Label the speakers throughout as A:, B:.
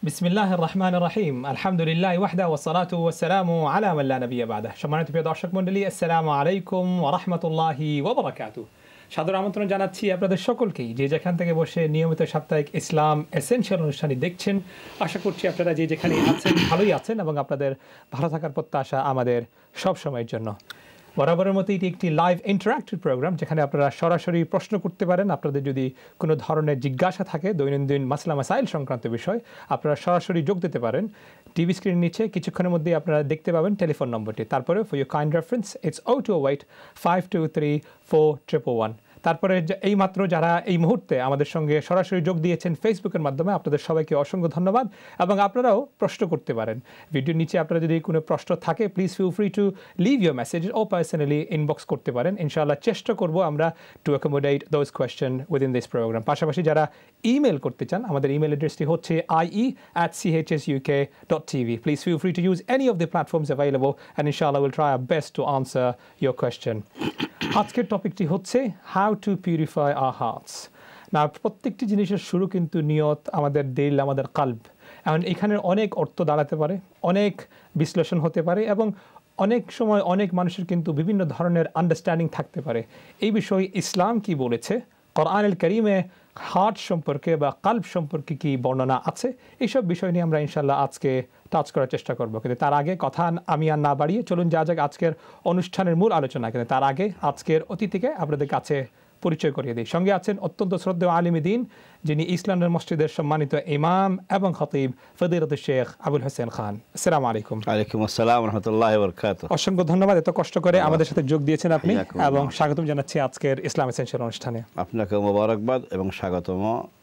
A: বিসমিল্লাহির রহমানির রহিম আলহামদুলিল্লাহি ওয়াহদা ওয়াসসালাতু ওয়াসসালামু আলা মান লা নাবিয়্যা বা'দা। সম্মানিত প্রিয় দর্শক মণ্ডলী, আসসালামু আলাইকুম ওয়া রাহমাতুল্লাহি ওয়া বারাকাতুহু। সাদর আমন্ত্রণ জানাচ্ছি আপনাদের সকলকেই, যে যেখান থেকে বসে নিয়মিত সাপ্তাহিক ইসলাম এসেনশিয়াল অনুষ্ঠানটি দেখছেন। আশা করছি আপনারা যে যেখানে আছেন ভালোই আছেন এবং আপনাদের ভালো থাকার প্রত্যাশা আমাদের সব সময়ের জন্য। বরাবরের মতো এটি একটি লাইভ ইন্টারঅ্যাক্টিভ প্রোগ্রাম, যেখানে আপনারা সরাসরি প্রশ্ন করতে পারেন। আপনাদের যদি কোনো ধরনের জিজ্ঞাসা থাকে দৈনন্দিন মাসলা মাসাইল সংক্রান্ত বিষয়, আপনারা সরাসরি যোগ দিতে পারেন। টিভি স্ক্রিন নিচে কিছুক্ষণের মধ্যেই আপনারা দেখতে পাবেন টেলিফোন নম্বরটি। তারপরে for your kind reference it's 0208 523 4111। তারপরে এই মাত্র যারা এই মুহূর্তে আমাদের সঙ্গে সরাসরি যোগ দিয়েছেন ফেসবুকের মাধ্যমে, আপনাদের সবাইকে অসংখ্য ধন্যবাদ। এবং আপনারাও প্রশ্ন করতে পারেন। ভিডিওর নিচে আপনারা যদি কোনো প্রশ্ন থাকে, please feel free to leave your message ও পার্সোনালি ইনবক্স করতে পারেন। ইনশাআল্লাহ চেষ্টা করব আমরা to accommodate those question within this programme. পাশাপাশি যারা ইমেল করতে চান, আমাদের ইমেল অ্যাড্রেসটি হচ্ছে ie@chsuk.tv. Please feel free to use any of the platforms available and inshallah we'll try our best to answer your question. আজকের টপিকটি হচ্ছে how to purify our hearts. না, প্রত্যেকটি জিনিসের শুরু কিন্তু নিয়ত, আমাদের দিল, আমাদের কালব। এখন এখানে অনেক অর্থ দাঁড়াতে পারে, অনেক বিশ্লেষণ হতে পারে এবং অনেক সময় অনেক মানুষের কিন্তু বিভিন্ন ধরনের আন্ডারস্ট্যান্ডিং থাকতে পারে। এই বিষয়ে ইসলাম কি বলেছে, কোরআনুল কারীমে হার্ট সম্পর্কে বা কালব সম্পর্কে কি বর্ণনা আছে, এইসব বিষয় নিয়ে আমরা ইনশাল্লাহ আজকে টাচ করার চেষ্টা করব। কিন্তু তার আগে কথা আমি আর না বাড়িয়ে চলুন যা যাক আজকের অনুষ্ঠানের মূল আলোচনা। কিন্তু তার আগে আজকের অতিথিকে আপনাদের কাছে পরিচয় করিয়ে দিই। সঙ্গে আছেন অত্যন্ত শ্রদ্ধেয় আলিম দ্বীন, যিনি ইসলামের মসজিদের সম্মানিত ইমাম এবং খতিব ফদিলাতুল শেখ আবুল হোসেন খান। আসসালামু আলাইকুম।
B: ওয়ালাইকুম আসসালাম ওয়া রাহমাতুল্লাহি ওয়া বারাকাতুহু।
A: অসংখ্য ধন্যবাদ, এত কষ্ট করে আমাদের সাথে যোগ দিয়েছেন আপনি, এবং স্বাগতম জানাচ্ছি আজকের ইসলাম এসেনশিয়াল অনুষ্ঠানে।
B: আপনাকে মোবারকবাদ এবং স্বাগতম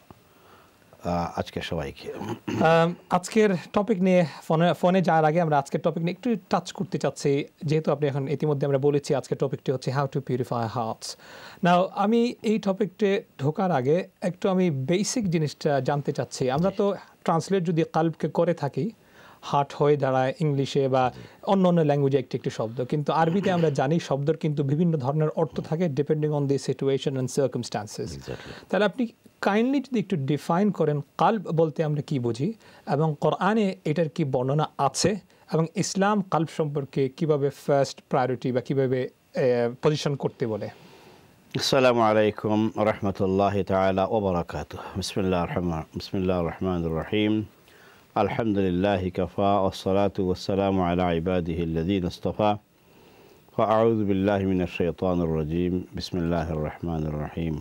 B: আজকে সবাইকে।
A: আজকের টপিক নিয়ে ফোনে যাওয়ার আগে আমরা আজকের টপিক নিয়ে একটু টাচ করতে চাচ্ছি, যেহেতু আপনি এখন ইতিমধ্যে আমরা বলেছি আজকের টপিকটি হচ্ছে how to purify hearts. Now আমি এই টপিকটে ঢোকার আগে একটু আমি বেসিক জিনিসটা জানতে চাচ্ছি। আমরা তো ট্রান্সলেট যদি কালবকে করে থাকি, হার্ট হয়ে দাঁড়ায় ইংলিশে বা অন্য অন্য ল্যাঙ্গুয়েজে একটি একটি শব্দ, কিন্তু আরবিতে আমরা জানি শব্দের কিন্তু বিভিন্ন ধরনের অর্থ থাকে depending on the situation and circumstances. তাহলে আপনি কাইন্ডলি যদি একটু ডিফাইন করেন কালব বলতে আমরা কি বুঝি, এবং কোরআনে এটার কি বর্ণনা আছে, এবং ইসলাম কালব সম্পর্কে কিভাবে ফার্স্ট প্রায়োরিটি বা কিভাবে পজিশন করতে বলে।
B: আসসালামু আলাইকুম ওয়া রাহমাতুল্লাহি তাআলা ওয়া বারাকাতুহু। বিসমিল্লাহির রহমানির রহিম। আলহামদুলিল্লাহি কাফা ওয়াসসালাতু ওয়াসসালামু আলা ইবাদিহিল লাযীনা ইসতাফা। ফাআউযু বিল্লাহি মিনাশ শাইতানির রাজীম। বিসমিল্লাহির রহমানির রহিম।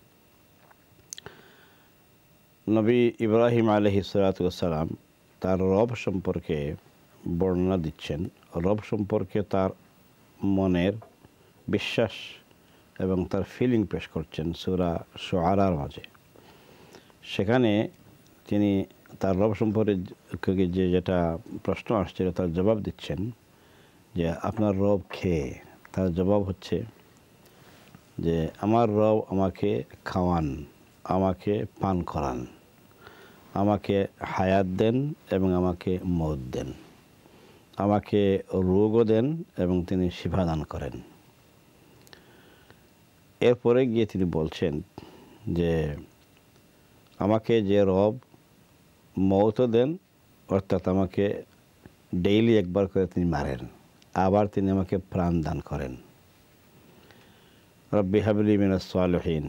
B: নবী ইব্রাহিম আলাইহিস সালাতু ওয়াসসালাম তার রব সম্পর্কে বর্ণনা দিচ্ছেন। রব সম্পর্কে তার মনের বিশ্বাস এবং তার ফিলিং পেশ করছেন সূরা শুআরার মাঝে। সেখানে তিনি তার রব সম্পর্কে যেটা প্রশ্ন আসছিল তার জবাব দিচ্ছেন যে আপনার রব কে? তার জবাব হচ্ছে যে আমার রব আমাকে খাওয়ান, আমাকে পান করান, আমাকে হায়াত দেন এবং আমাকে মওত দেন, আমাকে রোগও দেন এবং তিনি শিফা দান করেন। এরপরে গিয়ে তিনি বলছেন যে আমাকে যে রব মওতও দেন, অর্থাৎ আমাকে ডেইলি একবার করে তিনি মারেন, আবার তিনি আমাকে প্রাণ দান করেন। রব্বি হাবলি মিনাস সালিহিন।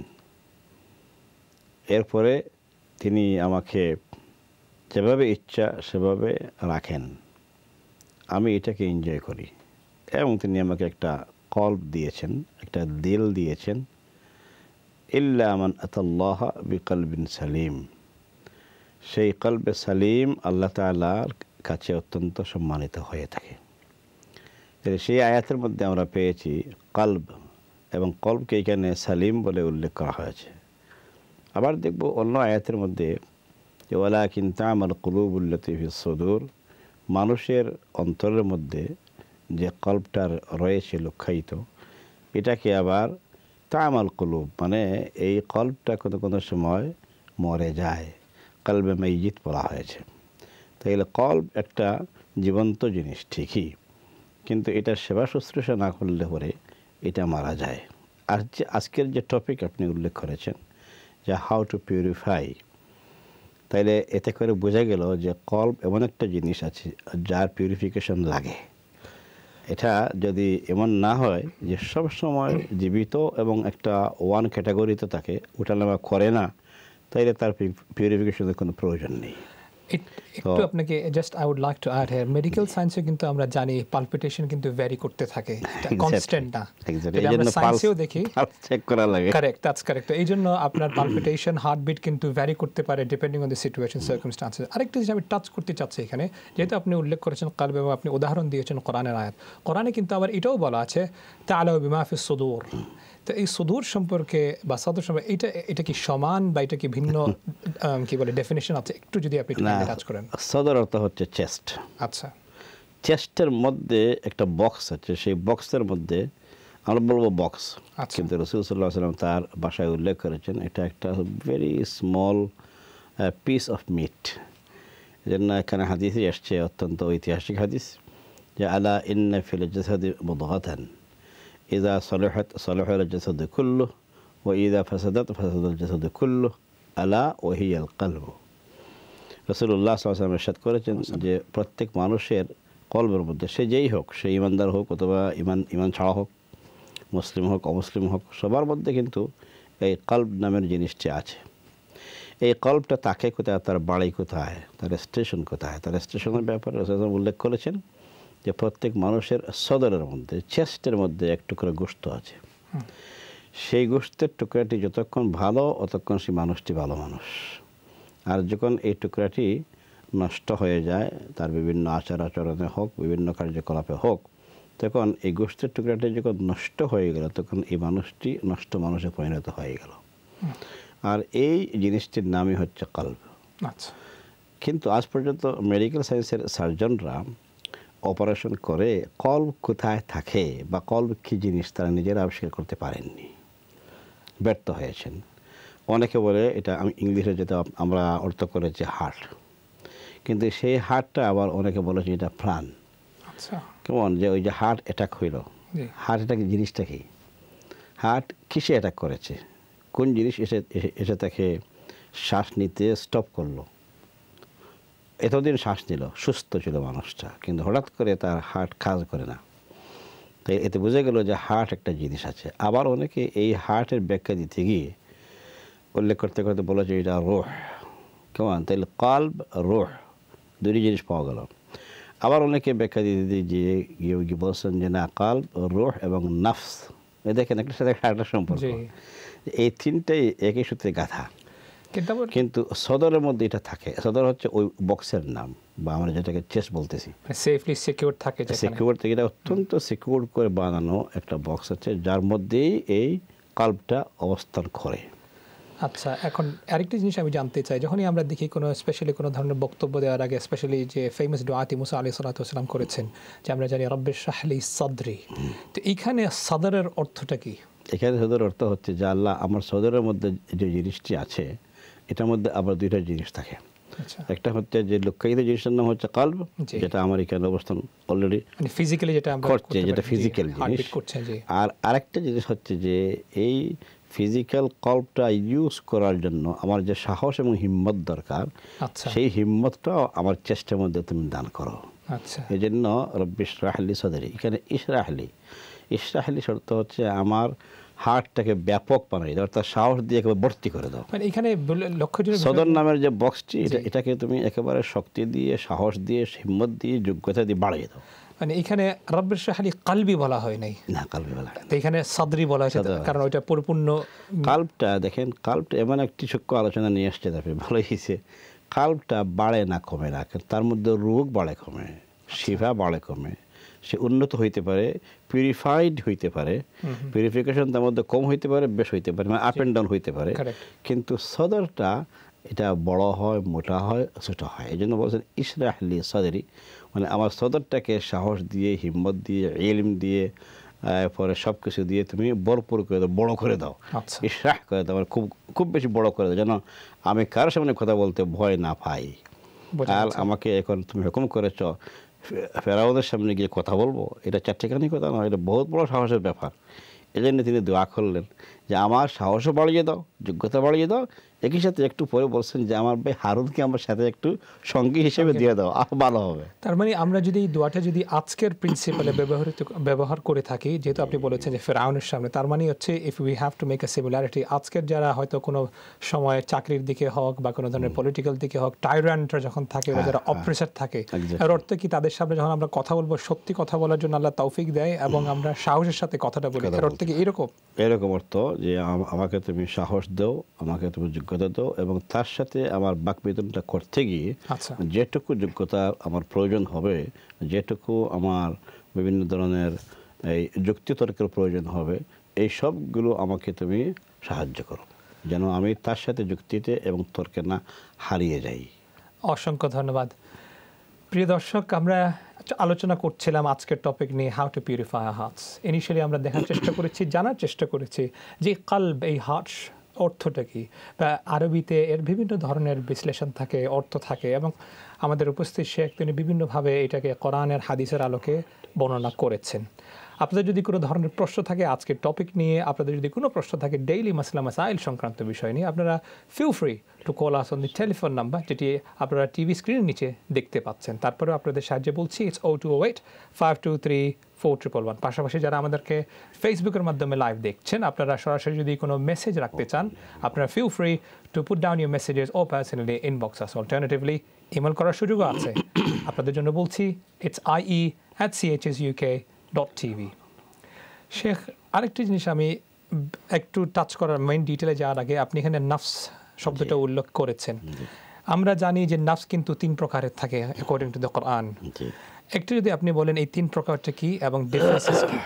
B: এরপরে তিনি আমাকে যেভাবে ইচ্ছা সেভাবে রাখেন, আমি এটাকে এনজয় করি। এবং তিনি আমাকে একটা কলব দিয়েছেন, একটা দিল দিয়েছেন। ইল্লা মান আতাল্লাহা বিকলবিন সালিম। সেই কলবে সালিম আল্লাহ তাআলার কাছে অত্যন্ত সম্মানিত হয়ে থাকে। সেই আয়াতের মধ্যে আমরা পেয়েছি কলব, এবং কলবকে এখানে সালিম বলে উল্লেখ করা হয়েছে। আবার দেখব অন্য আয়াতের মধ্যে যে ওয়ালাকিন তা'মাল কুলুবুল্লাতী ফিস সুদূর, মানুষের অন্তরের মধ্যে যে কলবটা রয়েছে লুক্কায়িত, এটাকে আবার তা'মাল কুলুব, মানে এই কলবটা কোনো কোনো সময় মরে যায়, কলবে মাইয়িত বলা হয়েছে। তাইলে কলব একটা জীবন্ত জিনিস ঠিকই, কিন্তু এটা সেবা শুশ্রূষা না করলে পরে এটা মারা যায়। আর যে আজকের যে টপিক আপনি উল্লেখ করেছেন যে হাউ টু পিউরিফাই, তাইলে এতে করে বোঝা গেল যে কলব এমন একটা জিনিস আছে যার পিউরিফিকেশন লাগে। এটা যদি এমন না হয় যে সব সময় জীবিত এবং একটা ওয়ান ক্যাটাগরিতে থাকে, ওঠানামা করে না, তাইলে তার পিউরিফিকেশনের কোনো প্রয়োজন নেই।
A: একটু আপনাকে just I would like to add here, medical সায়েন্সে কিন্তু আমরা জানি পালপিটেশন কিন্তু ভ্যারি করতে থাকে, কনস্ট্যান্ট না।
B: এই জন্য
A: সায়েন্সেও দেখি
B: চেক করা লাগে।
A: Correct, that's correct. এই জন্য আপনার পালপিটেশন, হার্টবিট কিন্তু ভ্যারি করতে পারে depending on the situation, circumstances. আরেকটা জিনিস আমি টাচ করতে চাচ্ছি এখানে, যেহেতু আপনি উল্লেখ করেছেন কলব এবং আপনি উদাহরণ দিয়েছেন কোরআনের আয়াত, কোরআনে কিন্তু আবার এটাও বলা আছে তাআলাউ বিমা ফিস সুদূর। তো এই সুদূর সম্পর্কে বা সদর সম্পর্কে এটা কি সমান বা এটা কি ভিন্ন কি বলে ডেফিনেশন আছে? একটু যদি আপনি টাচ করেন।
B: সদর অর্থ হচ্ছে চেস্ট।
A: আচ্ছা,
B: চেস্টের মধ্যে একটা বক্স আছে, সেই বক্সের মধ্যে আমরা বলবো বক্স, কিন্তু রাসূল সাল্লাল্লাহু আলাইহি ওয়াসাল্লাম তার ভাষায় উল্লেখ করেছেন এটা একটা very small piece of meat. এজন্য এখানে হাদিসে আসছে, অত্যন্ত ঐতিহাসিক হাদিস, যে আলা ইন্না ফিল জাসাদি মুদগাতান ইযা সালাহাত সালাহাল জাসাদু কুল্লুহু ওয়া ইযা ফাসাদাত ফাসাদাল জাসাদু কুল্লুহু আলা ওয়া হিয়াল কলব। রাসূলুল্লাহ সাল্লাল্লাহু আলাইহি ওয়াসাল্লাম ইরশাদ করেছেন যে প্রত্যেক মানুষের কলবের মধ্যে, সে যেই হোক, সে ইমানদার হোক অথবা ইমান ছাড়া হোক, মুসলিম হোক অমুসলিম হোক, সবার মধ্যে কিন্তু এই কলব নামের জিনিসটি আছে। এই কলবটা তাকে কোথায়, তার বাড়ি কোথায়, তার স্টেশন কোথায়, তার স্টেশনের ব্যাপারে রাসূল উল্লেখ করেছেন যে প্রত্যেক মানুষের সদরের মধ্যে, চেস্টের মধ্যে এক টুকরা গোশত আছে। সেই গোশতের টুকরাটি যতক্ষণ ভালো ততক্ষণ সেই মানুষটি ভালো মানুষ। আর যখন এই টুকরাটি নষ্ট হয়ে যায়, তার বিভিন্ন আচার আচরণে হোক, বিভিন্ন কার্যকলাপে হোক, তখন এই গোশতের টুকরাটি যখন নষ্ট হয়ে গেল, তখন এই মানুষটি নষ্ট মানুষে পরিণত হয়ে গেল। আর এই জিনিসটির নামই হচ্ছে কলব। কিন্তু আজ পর্যন্ত মেডিকেল সায়েন্সের সার্জনরা অপারেশন করে কলব কোথায় থাকে বা কলব কী জিনিস তারা নিজেরা আবিষ্কার করতে পারেননি, ব্যর্থ হয়েছেন। অনেকে বলে এটা, আমি ইংলিশে যেটা আমরা অর্থ করেছি হার্ট, কিন্তু সেই হার্টটা আবার অনেকে বলেছে এটা প্রাণ। কেমন যে ওই যে হার্ট অ্যাটাক হইল, হার্ট অ্যাটাক জিনিসটা কি, হার্ট কিসে অ্যাটাক করেছে, কোন জিনিস এসে তাকে শ্বাস নিতে স্টপ করলো। এতদিন শ্বাস নিল, সুস্থ ছিল মানুষটা, কিন্তু হঠাৎ করে তার হার্ট কাজ করে না। তাই এতে বোঝা গেল যে হার্ট একটা জিনিস আছে। আবার অনেকে এই হার্টের ব্যাখ্যা দিতে গিয়ে উল্লেখ করতে করতে বলেছে এটা রূহ। কেমন, তাইলে কলব রূহ দুটি জিনিস পাওয়া গেল। আবার অনেকে ব্যাখ্যা দিতে গিয়ে বলছেন যে না, কলব, রূহ এবং নফস, এ দেখেন একটা সাথে একটা সম্পর্ক, এই তিনটাই একই সূত্রে গাঁথা। কিন্তু সদরের মধ্যে এটা থাকে। সদর হচ্ছে ওই বক্সের নাম, বা আমরা যেটাকে চেস্ট বলতেছি,
A: সেফলি সিকিউর থাকে,
B: সিকিউর থেকে এটা অত্যন্ত সিকিউর করে বানানো একটা বক্স আছে, যার মধ্যেই এই কলবটা অবস্থান করে।
A: আচ্ছা, এখন আরেকটি জিনিস আমি জানতে চাই, যখনই আমরা দেখি কোনো স্পেশালি কোনো ধরনের বক্তব্য দেওয়ার আগে, স্পেশালি যে ফেমাস দোয়াতি মুসা আলাইহিস সালাতু ওয়াস সালাম করেছেন, যে আমরা জানি রব্বি ইশরাহ লি সাদরি, তো এইখানে সদরের অর্থটা কি?
B: এখানে সদরের অর্থ হচ্ছে যে আল্লাহ আমার সদরের মধ্যে যে জিনিসটি আছে, এটার মধ্যে আবার দুইটা জিনিস থাকে। একটা হচ্ছে যে লুকায়িত জিনিসের নাম হচ্ছে কলব, যেটা আমার এখানে অবস্থান অলরেডি
A: ফিজিক্যালি যেটা আমরা
B: করছে, যেটা ফিজিক্যাল জিনিস। আর আরেকটা জিনিস হচ্ছে যে এই ফিজিক্যাল কলবটা ইউজ করার জন্য আমার যে সাহস এবং হিম্মত দরকার, সেই হিম্মতটাও আমার চেষ্টার মধ্যে তুমি দান করো। এই জন্য রব্বি ইশরাহ লি সাদরি, এখানে ইশরাহ লি শর্ত হচ্ছে আমার হার্টটাকে ব্যাপক বানাই দাও, অর্থাৎ সাহস দিয়ে একেবারে ভর্তি করে দাও।
A: মানে এখানে
B: সদর নামের যে বক্সটি, এটাকে তুমি একেবারে শক্তি দিয়ে, সাহস দিয়ে, হিম্মত দিয়ে, যোগ্যতা দিয়ে বাড়িয়ে দাও।
A: মানে এখানে রব্বি ইশরাহ লি কলবি বলা হয় নাই,
B: না কলবি বলা হয়,
A: এখানে সাদরি বলা হয়েছে, কারণ ওইটা পরিপূর্ণ
B: কলবটা। দেখেন কলবটা এমন একটি সূক্ষ্ম আলোচনা নিয়ে আসছে, তারপরে ভালো হয়েছে। কলবটা বাড়ে না কমে না, তার মধ্যে রোগ বাড়ে কমে, শিফা বাড়ে কমে, সে উন্নত হইতে পারে, পিউরিফাইড হইতে পারে, পিউরিফিকেশন তার মধ্যে কম হইতে পারে, বেশ হইতে পারে, মানে আপ অ্যান্ড ডাউন হইতে পারে। কিন্তু সদরটা এটা বড় হয়, মোটা হয়, ছোট হয়। এই জন্য বলছেন ইশরাহ লি সাদরি, মানে আমার সদরটাকে সাহস দিয়ে, হিম্মত দিয়ে, ইলম দিয়ে, পরে সব কিছু দিয়ে তুমি ভরপুর করে দাও, বড় করে দাও, ইশরাহ করে দাও, মানে খুব খুব বেশি বড় করে দাও, যেন আমি কারোর সামনে কথা বলতে ভয় না পাই। আর আমাকে এখন তুমি হুকুম করেছ ফেরাউনের সামনে গিয়ে কথা বলবো, এটা চারটেখানি কথা নয়, এটা বহুত বড় সাহসের ব্যাপার। এই জন্য তিনি দোয়া করলেন যে আমার সাহসও বাড়িয়ে দাও, যোগ্যতা বাড়িয়ে দাও, একই সাথে একটু পরে বলছেন যে আমার ভাই হারুনকে আমার সাথে একটু সঙ্গী হিসেবে দিয়ে দাও, ভালো হবে।
A: তার মানে আমরা যদি এই দোয়াটা যদি আজকের প্রিন্সিপালে ব্যবহার করে থাকি, যেহেতু আপনি বলেছেন যে ফেরাউনের সামনে, তার মানে হচ্ছে if we have to make a similarity, আজকের যারা হয়তো কোনো সময় চাকরির দিকে হোক বা কোনো ধরনের পলিটিক্যাল দিকে হোক, টাইরান্টরা যখন থাকে বা যারা অপ্রেসার থাকে, এর অর্থ কি তাদের সামনে যখন আমরা কথা বলবো সত্যি কথা বলার জন্য আল্লাহ তৌফিক দেয় এবং আমরা সাহসের সাথে কথাটা বলি, এর অর্থ কি এরকম?
B: এরকম অর্থ যে আমাকে তুমি সাহস দাও, আমাকে তুমি যোগ্যতা দাও, এবং তার সাথে আমার বাকবিতনটা করতে গিয়ে যেটুকু যোগ্যতা আমার প্রয়োজন হবে, যেটুকু আমার বিভিন্ন ধরনের এই যুক্তিতর্কের প্রয়োজন হবে, এই সবগুলো আমাকে তুমি সাহায্য করো, যেন আমি তার সাথে যুক্তিতে এবং তর্কে না হারিয়ে যাই।
A: অসংখ্য ধন্যবাদ। প্রিয় দর্শক, আমরা আলোচনা করছিলাম আজকের টপিক নিয়ে, how to purify our hearts. Initially আমরা দেখার চেষ্টা করেছি, জানার চেষ্টা করেছি যে কলব, এই হার্টস অর্থটা কি, বা আরবিতে এর বিভিন্ন ধরনের বিশ্লেষণ থাকে, অর্থ থাকে, এবং আমাদের উপস্থিত শেখ তিনি বিভিন্নভাবে এটাকে কোরআনের হাদিসের আলোকে বর্ণনা করেছেন। আপনাদের যদি কোনো ধরনের প্রশ্ন থাকে আজকের টপিক নিয়ে, আপনাদের যদি কোনো প্রশ্ন থাকে ডেইলি মাসলা মাসাইল সংক্রান্ত বিষয় নিয়ে, আপনারা feel free to call us on the telephone number, যেটি আপনারা টিভি স্ক্রিনের নিচে দেখতে পাচ্ছেন। তারপরেও আপনাদের সাহায্যে বলছি, ইটস 0208-523-4111। পাশাপাশি যারা আমাদেরকে ফেসবুকের মাধ্যমে লাইভ দেখছেন, আপনারা সরাসরি যদি কোনো মেসেজ রাখতে চান, আপনারা feel free to put down your messages ও personally inbox us. Alternatively email করার সুযোগও আছে। আপনাদের জন্য বলছি, ইটস ie@chsuk.tv। শেখ, আরেকটি জিনিস আমি একটু টাচ করার, মেইন ডিটেলে যাওয়ার আগে, আপনি এখানে নাফস শব্দটা উল্লেখ করেছেন। আমরা জানি যে নাফস কিন্তু 3 প্রকারের থাকে অ্যাকর্ডিং টু দ্য কোরআন। একটু যদি আপনি বলেন এই 3 প্রকারটা কি এবং ডিফারেন্সেস কি?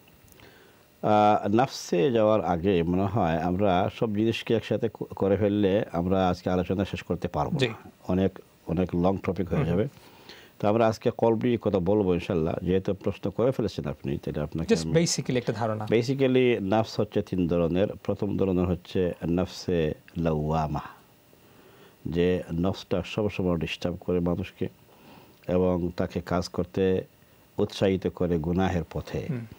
B: নাফসে যাওয়ার আগে মনে হয় আমরা সব জিনিসকে একসাথে করে ফেললে আমরা আজকে আলোচনা শেষ করতে পারবো না, অনেক অনেক লং টপিক হয়ে যাবে। তো আমরা আজকে কলবি কথা বলবো ইনশাল্লাহ, যেহেতু প্রশ্ন করে ফেলেছেন আপনি, তাহলে আপনাকে
A: জাস্ট বেসিক্যালি একটা ধারণা।
B: বেসিক্যালি নাফস হচ্ছে 3 ধরনের। প্রথম ধরনের হচ্ছে নাফসে লাওয়ামা, যে নফসটা সবসময় ডিস্টার্ব করে মানুষকে এবং তাকে কাজ করতে উৎসাহিত করে গুনাহের পথে।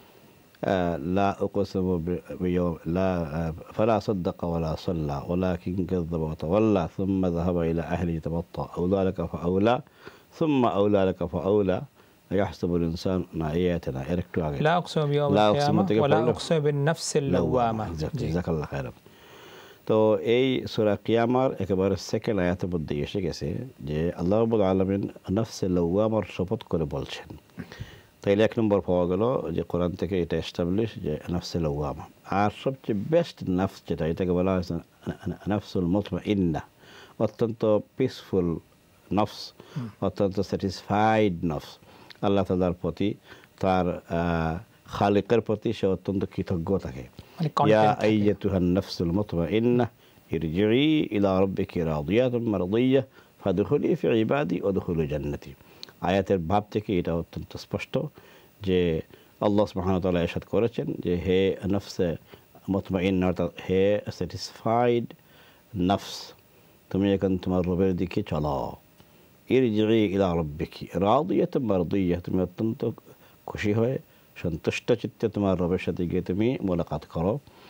B: লা উকসিমু লা ফালা সাদ্দাকা ওয়ালা সাল্লা ওয়ালাকিন কাযাবা ওয়া তাওয়াল্লা সুম্মা যাহাবা ইলা আহলিহি তামাত্তা আওলা লাকা ফাআওলা সুম্মা আওলা লাকা ফাআওলা ইয়াহসাবুল ইনসানু আয়াতানা। একটু আগে
A: লা উকসিমু বিয়াউমিল কিয়ামাহ ওয়া লা উকসিমু বিন-নাফসিল লাওয়ামা।
B: জাযাকাল্লাহু খাইরান। তো এই সূরা কিয়ামার একেবারে সেকেন্ড আয়াতের মধ্যে এসে গেছে যে আল্লাহ রাব্বুল আলামিন নাফসে লাওয়ামার শপথ করে বলছেন। তাইলে 1 নম্বর পাওয়া গেল যে কোরআন থেকে এটা এস্টাবলিশ যে নাফসে লাওয়ামা। আর সবচেয়ে বেস্ট নাফস যেটা, এটাকে বলা হয়েছে নাফসুল মুতমাইন্না, অত্যন্ত পিসফুল নফস, অত্যন্ত স্যাটিসফাইড নফস। আল্লাহ তাআলার প্রতি, তার খালিকের প্রতি সে অত্যন্ত কৃতজ্ঞ থাকে। ইয়া আইয়াতুহান নাফসুল মুতমাইন্না ইরজিই ইলা রাব্বিকি রাদিয়াতুম মারদিয়্যা ফাদখুলি ফি ইবাদি ওয়াদখুলি জান্নাতি। আয়াতের ভাব থেকে এটা অত্যন্ত স্পষ্ট যে আল্লাহ সুবহানাহু ওয়া তাআলা ইরশাদ করেছেন যে হে নফসে মুতমাইন্না, অর্থাৎ হে স্যাটিসফাইড নফস, তুমি এখন তোমার রবের দিকে চলো। ইরজিই ইলা রাব্বিকি রাদিয়াতুম মারদিয়্যা, তুমি অত্যন্ত খুশি হয়ে সন্তুষ্ট চিত্তে তোমার রবের সাথে গিয়ে তুমি মোলাকাত করো।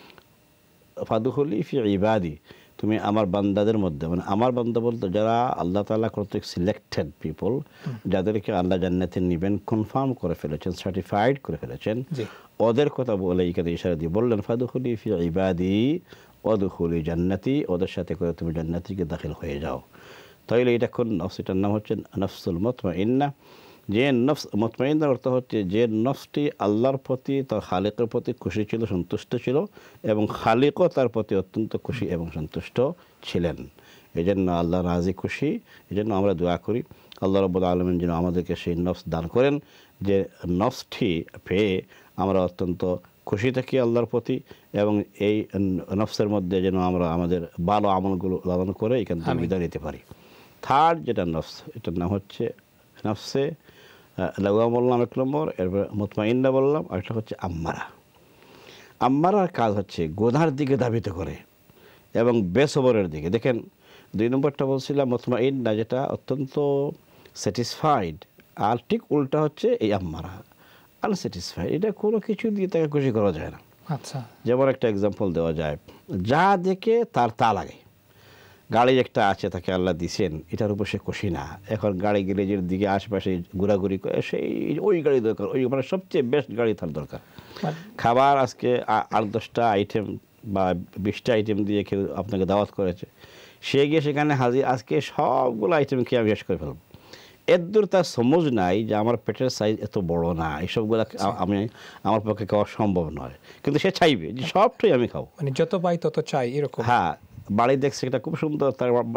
B: ফাদখুলি ফি ইবাদি, তুমি আমার বান্দাদের মধ্যে, মানে আমার বান্দা বলতে যারা আল্লাহ তাআলা কর্তৃক সিলেক্টেড পিপল, যাদেরকে আল্লাহ জান্নাতে নিবেন কনফার্ম করে ফেলেছেন, সার্টিফাইড করে ফেলেছেন, ওদের কথা বলে এখানে ইশারা দিয়ে বললেন ফাদখুলি ফি ইবাদি ওয়াদখুলি জান্নাতি, ওদের সাথে করে তুমি জান্নাতিকে দাখিল হয়ে যাও। তাইলে এটা কোন নফস? এটার নাম হচ্ছে নফসুল মুতমাইন্না। যে নফস মুতমাইন্নার অর্থ হচ্ছে যে নফসটি আল্লাহর প্রতি, তার খালিকের প্রতি খুশি ছিল, সন্তুষ্ট ছিল, এবং খালিকও তার প্রতি অত্যন্ত খুশি এবং সন্তুষ্ট ছিলেন। এই জন্য আল্লাহ রাজি খুশি। এই জন্য আমরা দোয়া করি আল্লাহ রাব্বুল আলামিন যেন আমাদেরকে সেই নফস দান করেন, যে নফসটি পেয়ে আমরা অত্যন্ত খুশি থাকি আল্লাহর প্রতি, এবং এই নফসের মধ্যে যেন আমরা আমাদের ভালো আমলগুলো লালন করে এখান থেকে বিদায় নিতে পারি। থার্ড যেটা নফস, এটার নাম হচ্ছে নফসে লাওয়ামা বললাম 1 নম্বর, এরপর মুতমাইন্না বললাম, আর একটা হচ্ছে আম্মারা। আম্মারার কাজ হচ্ছে গুনার দিকে ধাবিত করে এবং বেসবরের দিকে। দেখেন 2 নম্বরটা বলছিলাম মুতমাইন্না, যেটা অত্যন্ত স্যাটিসফাইড, আর ঠিক উল্টা হচ্ছে এই আম্মারা, আনস্যাটিসফাইড। এটা কোনো কিছু দিয়ে তাকে খুশি করা যায় না।
A: আচ্ছা,
B: যেমন একটা এক্সাম্পল দেওয়া যায়, যা দেখে তার তা লাগে। গাড়ি একটা আছে, তাকে আল্লাহ দিছেন, এটার উপর সে খুশি না, এখন গাড়ি গ্যারেজের দিকে আশেপাশে ঘোরাঘুরি করে, সেই ওই গাড়ি দরকার, ওই মানে সবচেয়ে বেস্ট গাড়ি তার দরকার। খাবার আজকে 8-10টা আইটেম বা 20টা আইটেম দিয়ে কেউ আপনাকে দাওয়াত করেছে, সে গিয়ে সেখানে হাজির, আজকে সবগুলো আইটেম খেয়ে আমি শেষ করে ফেলব। এর তার সমঝ নাই যে আমার পেটের সাইজ এত বড় না, এইসবগুলো আমি আমার পক্ষে খাওয়া সম্ভব নয়, কিন্তু সে চাইবে যে সবটাই আমি খাবো,
A: মানে যত পাই তত চাই এরকম।
B: হ্যাঁ, বাড়ি দেখছে এটা খুব সুন্দর,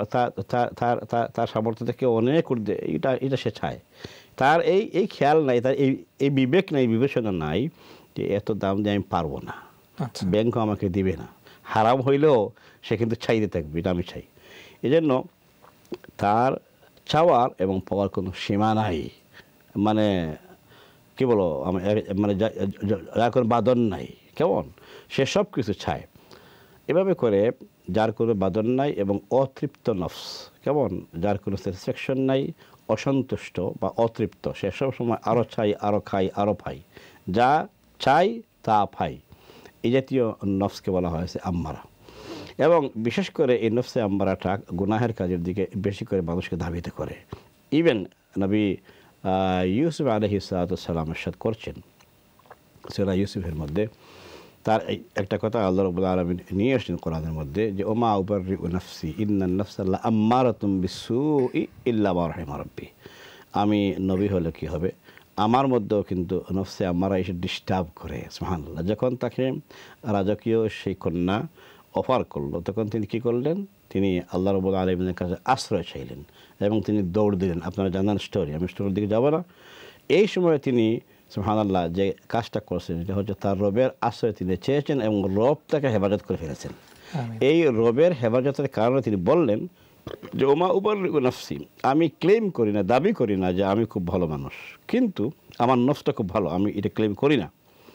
B: তার সামর্থ্য থেকে অনেক উঠবে, এটা সে চায়। তার এই খেয়াল নাই, তার এই বিবেক নাই, বিবেচনা নাই যে এত দাম দিয়ে আমি পারবো না, ব্যাংকও আমাকে দিবে না, হারাম হইলেও সে কিন্তু চাইতে থাকবে, এটা আমি চাই। এই জন্য তার চাওয়ার এবং পাওয়ার কোনো সীমা নাই, মানে কি বলো, মানে যার কোনো বাদন নাই, কেমন সে সব কিছু চায়। এভাবে করে যার কোনো বাদন নাই এবং অতৃপ্ত নফস, কেমন যার কোনো স্যাটিসফ্যাকশন নাই, অসন্তুষ্ট বা অতৃপ্ত, সে সব সময় আরও চাই, আরও খাই, আরও পাই, যা চাই তা পাই, এই জাতীয় নফসকে বলা হয়েছে আম্মারা। এবং বিশেষ করে এই নফসে আম্মারাটা গুনাহের কাজের দিকে বেশি করে মানুষকে ধাবিত করে। ইভেন নবী ইউসুফ আলাইহিস সালাম ইরশাদ করছেন সূরা ইউসুফের মধ্যে, তার একটা কথা আল্লাহ রাব্বুল আলামিন নিয়ে আসছেন কোরআনের মধ্যে, যে ওমা উবাররিউ নাফসি ইন্নান নাফসা লাআম্মারাতুম বিসসুই ইল্লা মা রাহিমা রাব্বি। আমি নবী হলে কি হবে, আমার মধ্যেও কিন্তু নফসে আম্মারা এসে ডিস্টার্ব করে। সুবহানাল্লাহ। যখন তাকে রাজকীয় সেই কন্যা অফার করলো, তখন তিনি কি করলেন, তিনি আল্লাহ রাব্বুল আলামিনের কাছে আশ্রয় চাইলেন এবং তিনি দৌড় দিলেন। আপনারা জানেন স্টোরি, আমি স্টোরির দিকে যাব না। এই সময় তিনি সুবহানাল্লাহ যে কাজটা করছেন, এটা হচ্ছে তার রবের আশ্রয় তিনি চেয়েছেন এবং রব তাকে হেফাজত করে ফেলেছেন। এই রবের হেফাজতের কারণে তিনি বললেন যে ওমা উবাররিউ নাফসি, আমি ক্লেম করি না, দাবি করি না যে আমি খুব ভালো মানুষ, কিন্তু আমার নফসটা খুব ভালো, আমি এটা ক্লেম করি না।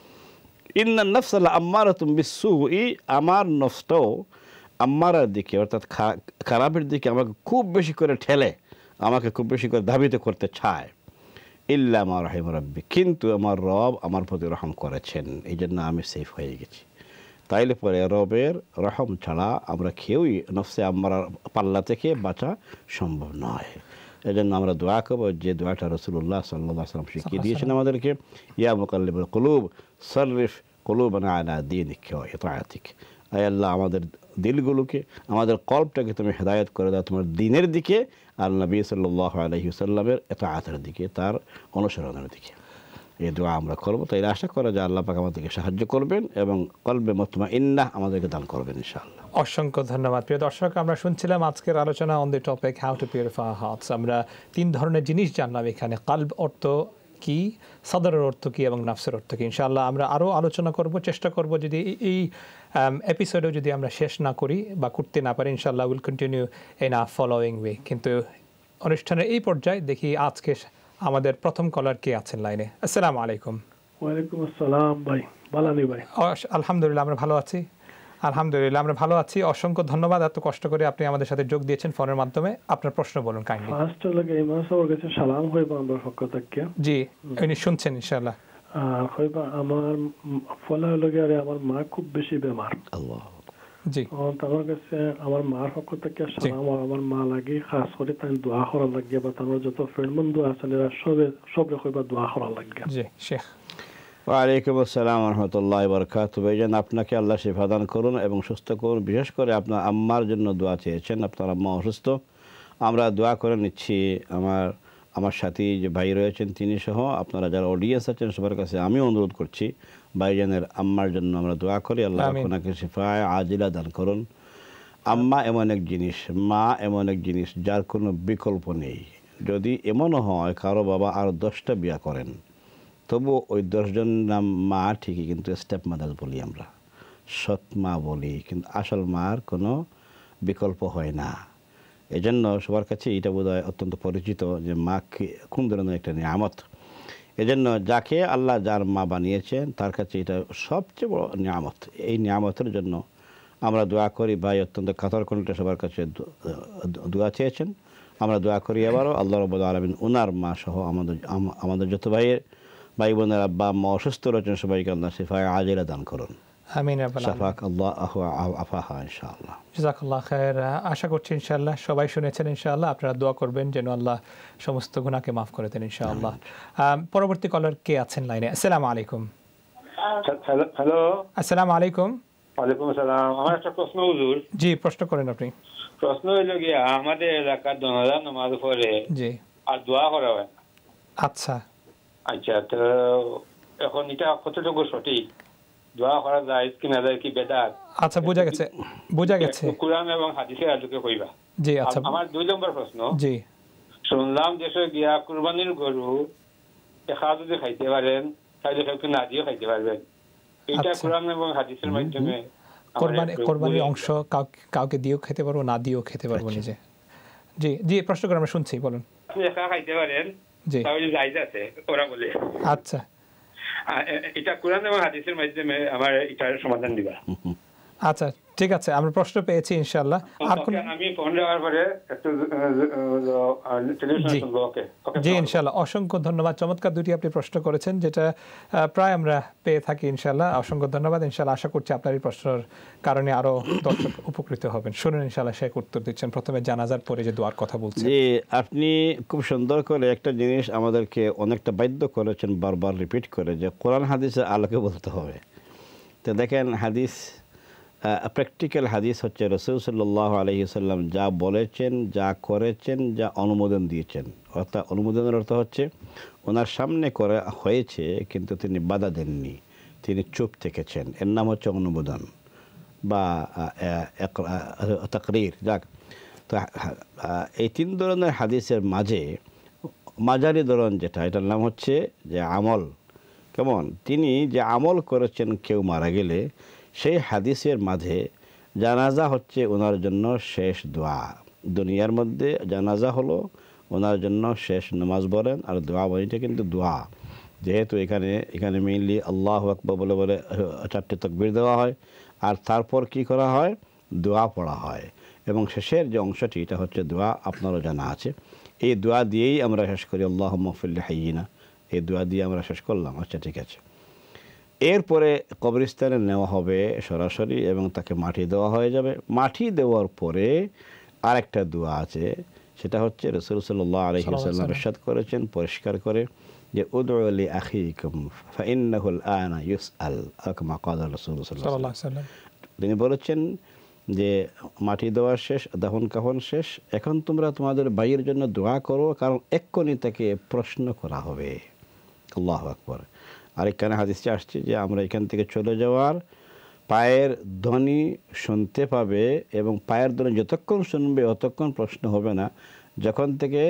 B: ইন্নান নাফসা লাআম্মারাতুম বিসসুই, আমার নফসটাও আম্মারার দিকে অর্থাৎ খারাপের দিকে আমাকে খুব বেশি করে ঠেলে, আমাকে খুব বেশি করে ধাবিত করতে চায়। ইল্লা মা রাহিমা রাব্বি, কিন্তু আমার রব আমার প্রতি রহম করেছেন, এই জন্য আমি সেফ হয়ে গেছি। তাইলে পরে রবের রহম ছাড়া আমরা কেউই নফসে আম্মারার পাল্লা থেকে বাঁচা সম্ভব নয়। এই জন্য আমরা দোয়া করবো যে দোয়াটা রাসূলুল্লাহ সাল্লাল্লাহু আলাইহি ওয়াসাল্লাম শিখিয়ে দিয়েছেন আমাদেরকে, ইয়া মুকাল্লিবুল কুলুব সাররিফ কুলুবানা আলা দীনিক ওয়া ইতাআতিক। আয় আল্লাহ, আমাদের দিলগুলোকে, আমাদের কল্পটাকে তুমি হেদায়েত করে দাও তোমার দ্বীনের দিকে, আর নবী সাল্লাল্লাহু আলাইহি ওয়াসাল্লামের ইতাআতের দিকে, তার অনুসরণের দিকে। এই দোয়া আমরা করবো। তাই আশা করা যে আল্লাহ পাক আমাদেরকে সাহায্য করবেন এবং কলবে মুতমাইন্নাহ আমাদেরকে দান করবেন ইনশাআল্লাহ।
A: অসংখ্য ধন্যবাদ। প্রিয় দর্শক, আমরা শুনছিলাম আজকের আলোচনা on the topic how to purify hearts. আমরা 3 ধরনের জিনিস জানলাম এখানে, কলব অর্থ কি, সদরের অর্থ কি এবং নাফসের অর্থ কি। ইনশাআল্লাহ আমরা আরও আলোচনা করব, চেষ্টা করব, যদি এই এপিসোডেও যদি আমরা শেষ না করি বা করতে না পারি, ইনশাআল্লাহ will continue in a following way. কিন্তু অনুষ্ঠানের এই পর্যায়ে দেখি আজকে আমাদের প্রথম কলার কে আছেন লাইনে। আসসালামু আলাইকুম।
C: ওয়ালাইকুম আসসালাম ভাই, বালানি ভাই।
A: আলহামদুলিল্লাহ আমরা ভালো আছি, আলহামদুলিল্লাহ আমরা ভালো আছি। অসংখ্য ধন্যবাদ, এত কষ্ট করে আপনি আমাদের সাথে যোগ দিয়েছেন ফোনের মাধ্যমে। আপনার প্রশ্ন বলুন কাইন্ডলি।
C: ফার্স্ট লাগে ইমাম সাহেবের কাছে সালাম হইবা আমার পক্ষ থেকে।
A: জি, উনি শুনছেন ইনশাআল্লাহ।
C: হইবা আমার ফলা লাগে, আরে আমার মা খুব বেশি বেমার।
B: আল্লাহ
A: জি,
C: আমার কাছে আমার মার পক্ষ থেকে সালাম, আর আমার মা লাগে খাস করে তাই দোয়া করা লাগে, বা তোমার যত ফ্রেন্ড বন্ধু আছেন এরা সবে হইবা দোয়া করা লাগে।
A: জি শেখ।
B: ওয়ালাইকুম আসসালাম ওয়া রাহমাতুল্লাহি ওয়া বারাকাতুহু। ভাইজান, আপনাকে আল্লাহ শিফা দান করুন এবং সুস্থ করুন। বিশেষ করে আপনার আম্মার জন্য দোয়া চেয়েছেন, আপনার আম্মা অসুস্থ, আমরা দোয়া করে নিচ্ছি। আমার সাথী যে ভাই রয়েছেন তিনি সহ আপনারা যারা অডিয়েন্স আছেন সবার কাছে আমি অনুরোধ করছি, ভাইজানের আম্মার জন্য আমরা দোয়া করি, আল্লাহ ওনাকে শিফায়ে আজিলা দান করুন। আম্মা এমন এক জিনিস, মা এমন এক জিনিস যার কোনো বিকল্প নেই। যদি এমনও হয় কারো বাবা আর 10টা বিয়া করেন, তবু ওই 10 জন নাম মা ঠিকই, কিন্তু স্টেপ মাদার বলি আমরা, সৎ মা বলি, কিন্তু আসল মার কোনো বিকল্প হয় না। এই জন্য সবার কাছে এটা বোধহয় অত্যন্ত পরিচিত যে মা কোন ধরনের একটা নিয়ামত। এজন্য যাকে আল্লাহ যার মা বানিয়েছেন তার কাছে এটা সবচেয়ে বড় নিয়ামত। এই নিয়ামতের জন্য আমরা দোয়া করি। ভাই অত্যন্ত কাতর কণ্ঠে সবার কাছে দোয়া চেয়েছেন, আমরা দোয়া করি এবারও আল্লাহ রাব্বুল আলামিন ওনার মা সহ আমাদের যত ভাই বোনের আব্বা আম্মা অসুস্থ রয়েছেন সবাইকে আল্লাহ শিফায়ে আজিলা দান করুন।
A: আমিন রাব্বাল আলামিন।
B: শাফাক আল্লাহ আফাহা ইনশাআল্লাহ।
A: জাযাকাল্লাহ খায়ের। আশা করছি ইনশাআল্লাহ সবাই শুনেছেন। ইনশাআল্লাহ আপনারা দোয়া করবেন যেন আল্লাহ সমস্ত গুনাহকে মাফ করে দেন ইনশাআল্লাহ। পরবর্তী কলার কে আছেন লাইনে? আসসালামু আলাইকুম।
D: হ্যালো,
A: আসসালামু আলাইকুম।
D: ওয়ালাইকুম আসসালাম। আমার একটা প্রশ্ন হুজুর।
A: জি, প্রশ্ন করেন আপনি।
D: প্রশ্ন হইল গিয়া আমাদের এলাকার জানাজা নামাজ পড়ে
A: জি,
D: আর দোয়া করা হয় না।
A: আচ্ছা
D: আচ্ছা, তো এখন এটা কতটুকু সঠিক? দোয়া করা যায় কি না যায়, কি বেদাত?
A: আচ্ছা, বোঝা গেছে বোঝা গেছে।
D: কুরআন এবং হাদিসের আলোকে কইবা।
A: জি আচ্ছা।
D: আমার 2 নম্বর প্রশ্ন,
A: জি
D: শুনলাম দেশে গিয়া কুরবানির গরু একা যদি খাইতে পারেন তাহলে কেউ না দিয়েও খাইতে পারবেন। এটা
A: আচ্ছা।
D: কুরআন এবং হাদিসের মাধ্যমে
A: কোরবানির অংশ কাউকে দিয়েও খেতে পারবো, না দিয়েও খেতে পারবো নিজে। জি জি, প্রশ্ন করে আমরা শুনছি, বলুন।
D: আপনি একা খাইতে পারেন
A: জি
D: তাহলে জায়েজ আছে ওরা বলে।
A: আচ্ছা
D: এটা কোরআন এবং হাদিসের মাধ্যমে আমার এটার সমাধান দিবা।
A: আচ্ছা, ঠিক আছে, আমরা প্রশ্ন পেয়েছি ইনশাআল্লাহ। আর কোন?
D: আমি ফোন দেওয়ার পরে একটু টেলিভিশন
A: জি
D: শুনবো। ওকে
A: জি, ইনশাআল্লাহ। অসংখ্য ধন্যবাদ। চমৎকার দুটি আপনি প্রশ্ন করেছেন, যেটা প্রায় আমরা পেয়ে থাকি ইনশাআল্লাহ। অসংখ্য ধন্যবাদ। ইনশাআল্লাহ আশা করছি আপনার এই প্রশ্নের কারণে আরো দর্শক উপকৃত হবেন। শুনুন ইনশাআল্লাহ শেখ উত্তর দিচ্ছেন। প্রথমে জানাজার পরে যে দোয়ার কথা বলছেন।
B: জি, আপনি খুব সুন্দর করে একটা জিনিস আমাদেরকে অনেকটা বাধ্য করেছেন বারবার রিপিট করে, যে কোরআন হাদিসের আলোকে বলতে হবে। তো দেখেন, হাদিস প্র্যাকটিক্যাল হাদিস হচ্ছে রাসূল সাল্লাল্লাহু আলাইহি সাল্লাম যা বলেছেন, যা করেছেন, যা অনুমোদন দিয়েছেন। অর্থাৎ অনুমোদনের অর্থ হচ্ছে ওনার সামনে করে হয়েছে কিন্তু তিনি বাধা দেননি, তিনি চুপ থেকেছেন, এর নাম হচ্ছে অনুমোদন বা তাকরীর। যাক, তো এই 3 ধরনের হাদিসের মাঝে মাঝারি ধরন যেটা, এটার নাম হচ্ছে যে আমল। কেমন? তিনি যে আমল করেছেন কেউ মারা গেলে, সেই হাদিসের মাঝে জানাজা হচ্ছে ওনার জন্য শেষ দোয়া। দুনিয়ার মধ্যে জানাজা হলো ওনার জন্য শেষ নামাজ বলেন আর দোয়া বলেন। এটা কিন্তু দোয়া, যেহেতু এখানে মেইনলি আল্লাহু আকবার বলে বলে 4টে তাকবীর দেওয়া হয়, আর তারপর কি করা হয়? দোয়া পড়া হয়, এবং শেষের যে অংশটি এটা হচ্ছে দোয়া। আপনারও জানা আছে, এই দোয়া দিয়েই আমরা শেষ করি আল্লাহুম্মা গফির লিহাইয়িনা। এই দোয়া দিয়ে আমরা শেষ করলাম। আচ্ছা, ঠিক আছে। এরপরে কবরস্থানে নেওয়া হবে সরাসরি এবং তাকে মাটি দেওয়া হয়ে যাবে। মাটি দেওয়ার পরে আরেকটা দোয়া আছে, সেটা হচ্ছে রাসূল সাল্লাল্লাহু আলাইহি ওয়াসাল্লাম ইরশাদ করেছেন পরিষ্কার করে, যে উদউ লি আখিকুম ফাইন্নাহু আল-আনা ইউসআল, কামা ক্বালা রাসূল সাল্লাল্লাহু আলাইহি ওয়াসাল্লাম। তিনি বলেছেন যে মাটি দেওয়া শেষ, দাফন কাফন শেষ, এখন তোমরা তোমাদের ভাইয়ের জন্য দোয়া করো, কারণ এক্ষুনি তাকে প্রশ্ন করা হবে। আল্লাহু আকবার। আরেকখানে হাদিসে আসছে যে আমরা এখান থেকে চলে যাওয়ার পায়ের ধ্বনি শুনতে পাবে, এবং পায়ের ধ্বনি যতক্ষণ শুনবে অতক্ষণ প্রশ্ন হবে না। যখন থেকে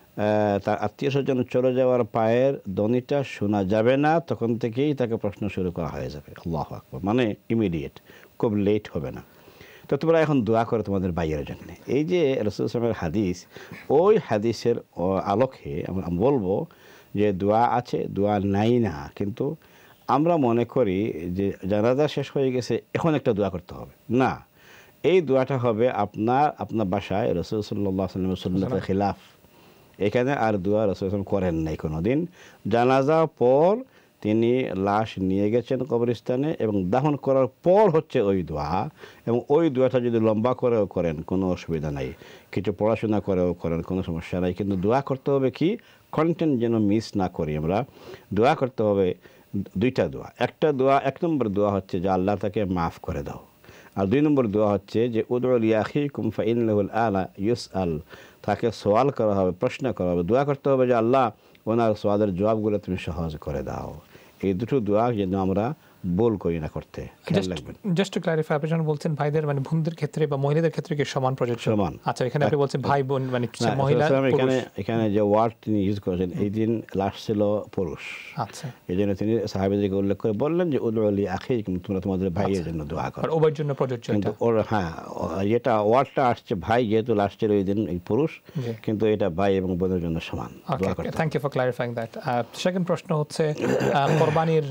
B: তার আত্মীয় স্বজন চলে যাওয়ার পায়ের ধ্বনিটা শোনা যাবে না, তখন থেকেই তাকে প্রশ্ন শুরু করা হয়ে যাবে। আল্লাহু আকবার, মানে ইমিডিয়েট, খুব লেট হবে না। তো তোমরা এখন দোয়া করো তোমাদের ভাইয়ের জন্য। এই যে রাসূল সাল্লাল্লাহু আলাইহি ওয়াসাল্লামের হাদিস, ওই হাদিসের আলোকে আমরা বলবো যে দোয়া আছে, দোয়া নাই না, কিন্তু আমরা মনে করি যে জানাজা শেষ হয়ে গেছে এখন একটা দোয়া করতে হবে না। এই দোয়াটা হবে আপনার বাসায় রাসূল সাল্লাল্লাহু আলাইহি ওয়াসাল্লামের সুন্নতের খিলাফ। এখানে আর দোয়া রাসূল সাল্লাল্লাহু আলাইহি ওয়াসাল্লাম করেন নাই কোনোদিন। জানাজা পর তিনি লাশ নিয়ে গেছেন কবরস্থানে, এবং দাফন করার পর হচ্ছে ওই দোয়া। এবং ওই দোয়াটা যদি লম্বা করেও করেন কোনো অসুবিধা নাই, কিছু পড়াশোনা করেও করেন কোনো সমস্যা নাই, কিন্তু দোয়া করতে হবে কি, কন্টেন্ট যেন মিস না করি আমরা। দোয়া করতে হবে 2টা দোয়া। একটা দোয়া, 1 নম্বর দোয়া হচ্ছে যে আল্লাহ তাকে মাফ করে দাও, আর 2 নম্বর দোয়া হচ্ছে যে উদউ লি আখিকুম ফাইন্নাহু আল-আনা ইউসআল, তাকে সওয়াল করা হবে, প্রশ্ন করা হবে। দোয়া করতে হবে যে আল্লাহ ওনার সওয়ালের জবাবগুলো তুমি সহজ করে দাও। এই দুটো দোয়া যেন আমরা ভুল করি না করতে, খেয়াল রাখবেন।
A: জাস্ট টু ক্লারিফাই, আপনি যখন বলছেন ভাইদের মানে বোনদের ক্ষেত্রে বা মহিলাদের ক্ষেত্রে কি সমান প্রযোজ্য?
B: সমান।
A: আচ্ছা, এখানে আপনি বলছেন ভাই বোন মানে মহিলা
B: এখানে যে ওয়ার্ড তিনি ইউজ করেছেন, এই দিন লাশ ছিল পুরুষ।
A: আচ্ছা,
B: এই জন্য তিনি সাহাবীদেরকে উল্লেখ করে বললেন যে উদউ লি আখিকুম, তোমরা তোমাদের ভাইয়ের জন্য দোয়া করো।
A: আর উভয়ের জন্য প্রযোজ্য
B: কিন্তু ওর এটা ওয়ার্ডটা আসছে ভাই, যেহেতু লাশ ছিল এই দিন এই পুরুষ, কিন্তু এটা ভাই এবং বোনের জন্য সমান।
A: Thank you for clarifying that. Second প্রশ্ন হচ্ছে কোরবানির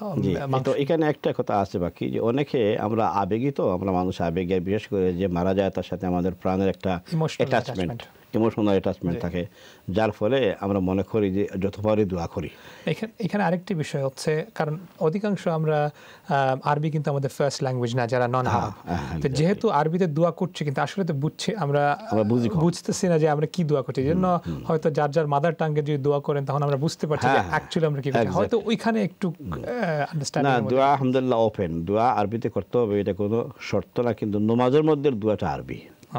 B: তো এখানে একটা কথা আছে বাকি, যে অনেকে আমরা আবেগী, তো আমরা মানুষ আবেগী, বিশেষ করে যে মারা যায় তার সাথে আমাদের প্রাণের একটা ইমোশনাল অ্যাটাচমেন্ট থাকে, যার ফলে আমরা মনে করি যে যতবারই দোয়া করি।
A: এখানে আরেকটি বিষয় হচ্ছে, কারণ অধিকাংশ আমরা আরবি কিন্তু আমাদের ফার্স্ট ল্যাঙ্গুয়েজ না, যারা নন আরব, তো যেহেতু আরবিতে দোয়া করছি কিন্তু আসলে তো বুঝছি আমরা বুঝতেছি না যে আমরা কি দোয়া করছি, জন্য হয়তো যার যার মাদার টাঙ্গে যদি দোয়া করেন তখন আমরা বুঝতে পারছি যে অ্যাকচুয়ালি আমরা কি করছি, হয়তো ওইখানে একটু আন্ডারস্ট্যান্ডিং।
B: না, দোয়া আলহামদুলিল্লাহ ওপেন, দোয়া আরবিতে করতে হবে, এটা কোনো শর্ত না, কিন্তু নামাজের মধ্যে দোয়াটা আরবি।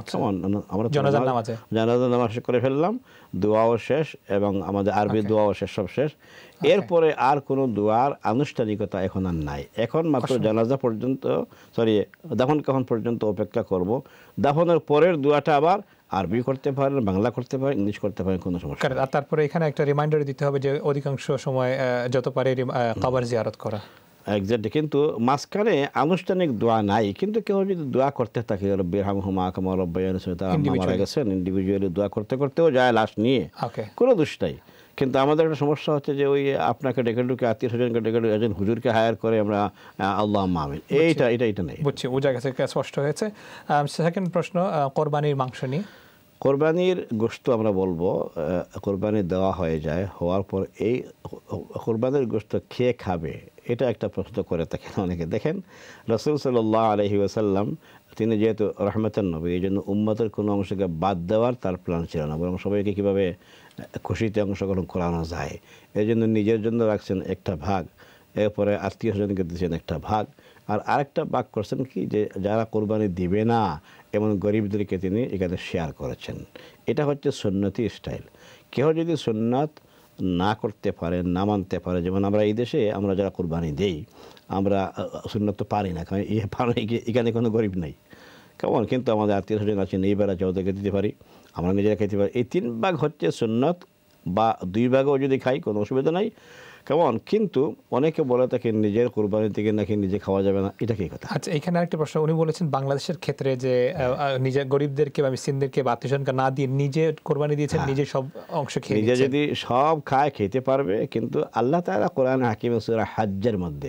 B: আমরা জানাজার নামাজ করে ফেললাম, দোয়াও শেষ এবং আমাদের আরবি দোয়াও শেষ, সব শেষ। এরপরে আর কোনো দোয়ার আনুষ্ঠানিকতা এখন আর নাই। এখন মাত্র জানাজা পর্যন্ত, দাফন কাফন পর্যন্ত অপেক্ষা করব। দাফনের পরের দোয়াটা আবার আরবি করতে পারেন, বাংলা করতে পারেন, ইংলিশ করতে পারেন, কোনো সমস্যা নেই।
A: আর তারপরে এখানে একটা রিমাইন্ডার দিতে হবে যে অধিকাংশ সময় যত পারে কবর জিয়ারত করা।
B: এক্স্যাক্টলি, কিন্তু মাঝখানে আনুষ্ঠানিক দোয়া নাই, কিন্তু কেউ যদি দোয়া করতে থাকে রব্বিরহামহুমা কামা রাব্বায়ানি সগীরা, মারা গেছেন, ইন্ডিভিজুয়ালি দোয়া করতে করতেও যায় লাশ নিয়ে, কোনো দোষ নাই। কিন্তু আমাদের একটা সমস্যা হচ্ছে যে ওই আপনাকে ডেকে ডুকে, আত্মীয় স্বজনকে ডেকে ডুকে, একজন হুজুরকে হায়ার করে আমরা আল্লাহ আমিন, এটা নেই।
A: বুঝছি, বোঝা গেছে, স্পষ্ট হয়েছে। সেকেন্ড প্রশ্ন, কোরবানির মাংস নিয়ে।
B: কোরবানির গোশত আমরা বলবো, কোরবানি দেওয়া হয়ে যায়, হওয়ার পর এই কোরবানির গোশত খেয়ে খাবে, এটা একটা প্রশ্ন করে থাকেন অনেকে। দেখেন, রাসূল সাল্লাল্লাহু আলাইহি ওয়াসাল্লাম তিনি যেহেতু রহমতের নবী, এই জন্য উম্মতের কোনো অংশকে বাদ দেওয়ার তার প্ল্যান ছিল না, বরং সবাইকে কীভাবে খুশিতে অংশগ্রহণ করানো যায় এই জন্য নিজের জন্য রাখছেন একটা ভাগ, এরপরে আত্মীয় স্বজনকে দিয়েছেন একটা ভাগ, আর আরেকটা ভাগ করছেন কি, যে যারা কোরবানি দিবে না এমন গরিবদেরকে তিনি এখানে শেয়ার করেছেন। এটা হচ্ছে সুন্নতি স্টাইল। কেউ যদি সুন্নাত না করতে পারে, না মানতে পারে, যেমন আমরা এই দেশে আমরা যারা কোরবানি দেই, আমরা সুন্নাত তো পারি না, কারণ এখানে কোনো গরিব নেই, কেমন, কিন্তু আমাদের আত্মীয় স্বজন আছেন, এই বেলা ওদেরকে দিতে পারি, আমরা নিজেরা খেতে পারি। এই 3 ভাগ হচ্ছে সুন্নত, বা 2 ভাগও যদি খাই কোনো অসুবিধা নাই, কেমন। কিন্তু অনেকে বলে থাকে নিজের কোরবানি থেকে নাকি নিজে খাওয়া যাবে না, এটা কি কথা?
A: আচ্ছা, এখানে একটা প্রশ্ন, উনি বলেছেন বাংলাদেশের ক্ষেত্রে যে নিজের গরিবদেরকে বা মিসকিনদেরকে বা আত্মীয়স্বজনকে না দিয়ে নিজে কোরবানি দিয়েছেন, নিজে সব অংশ খেয়ে
B: নিজে যদি সব খায় খেতে পারবে, কিন্তু আল্লাহ তাআলা কোরআন হাকিমে সূরা হজ্জের মধ্যে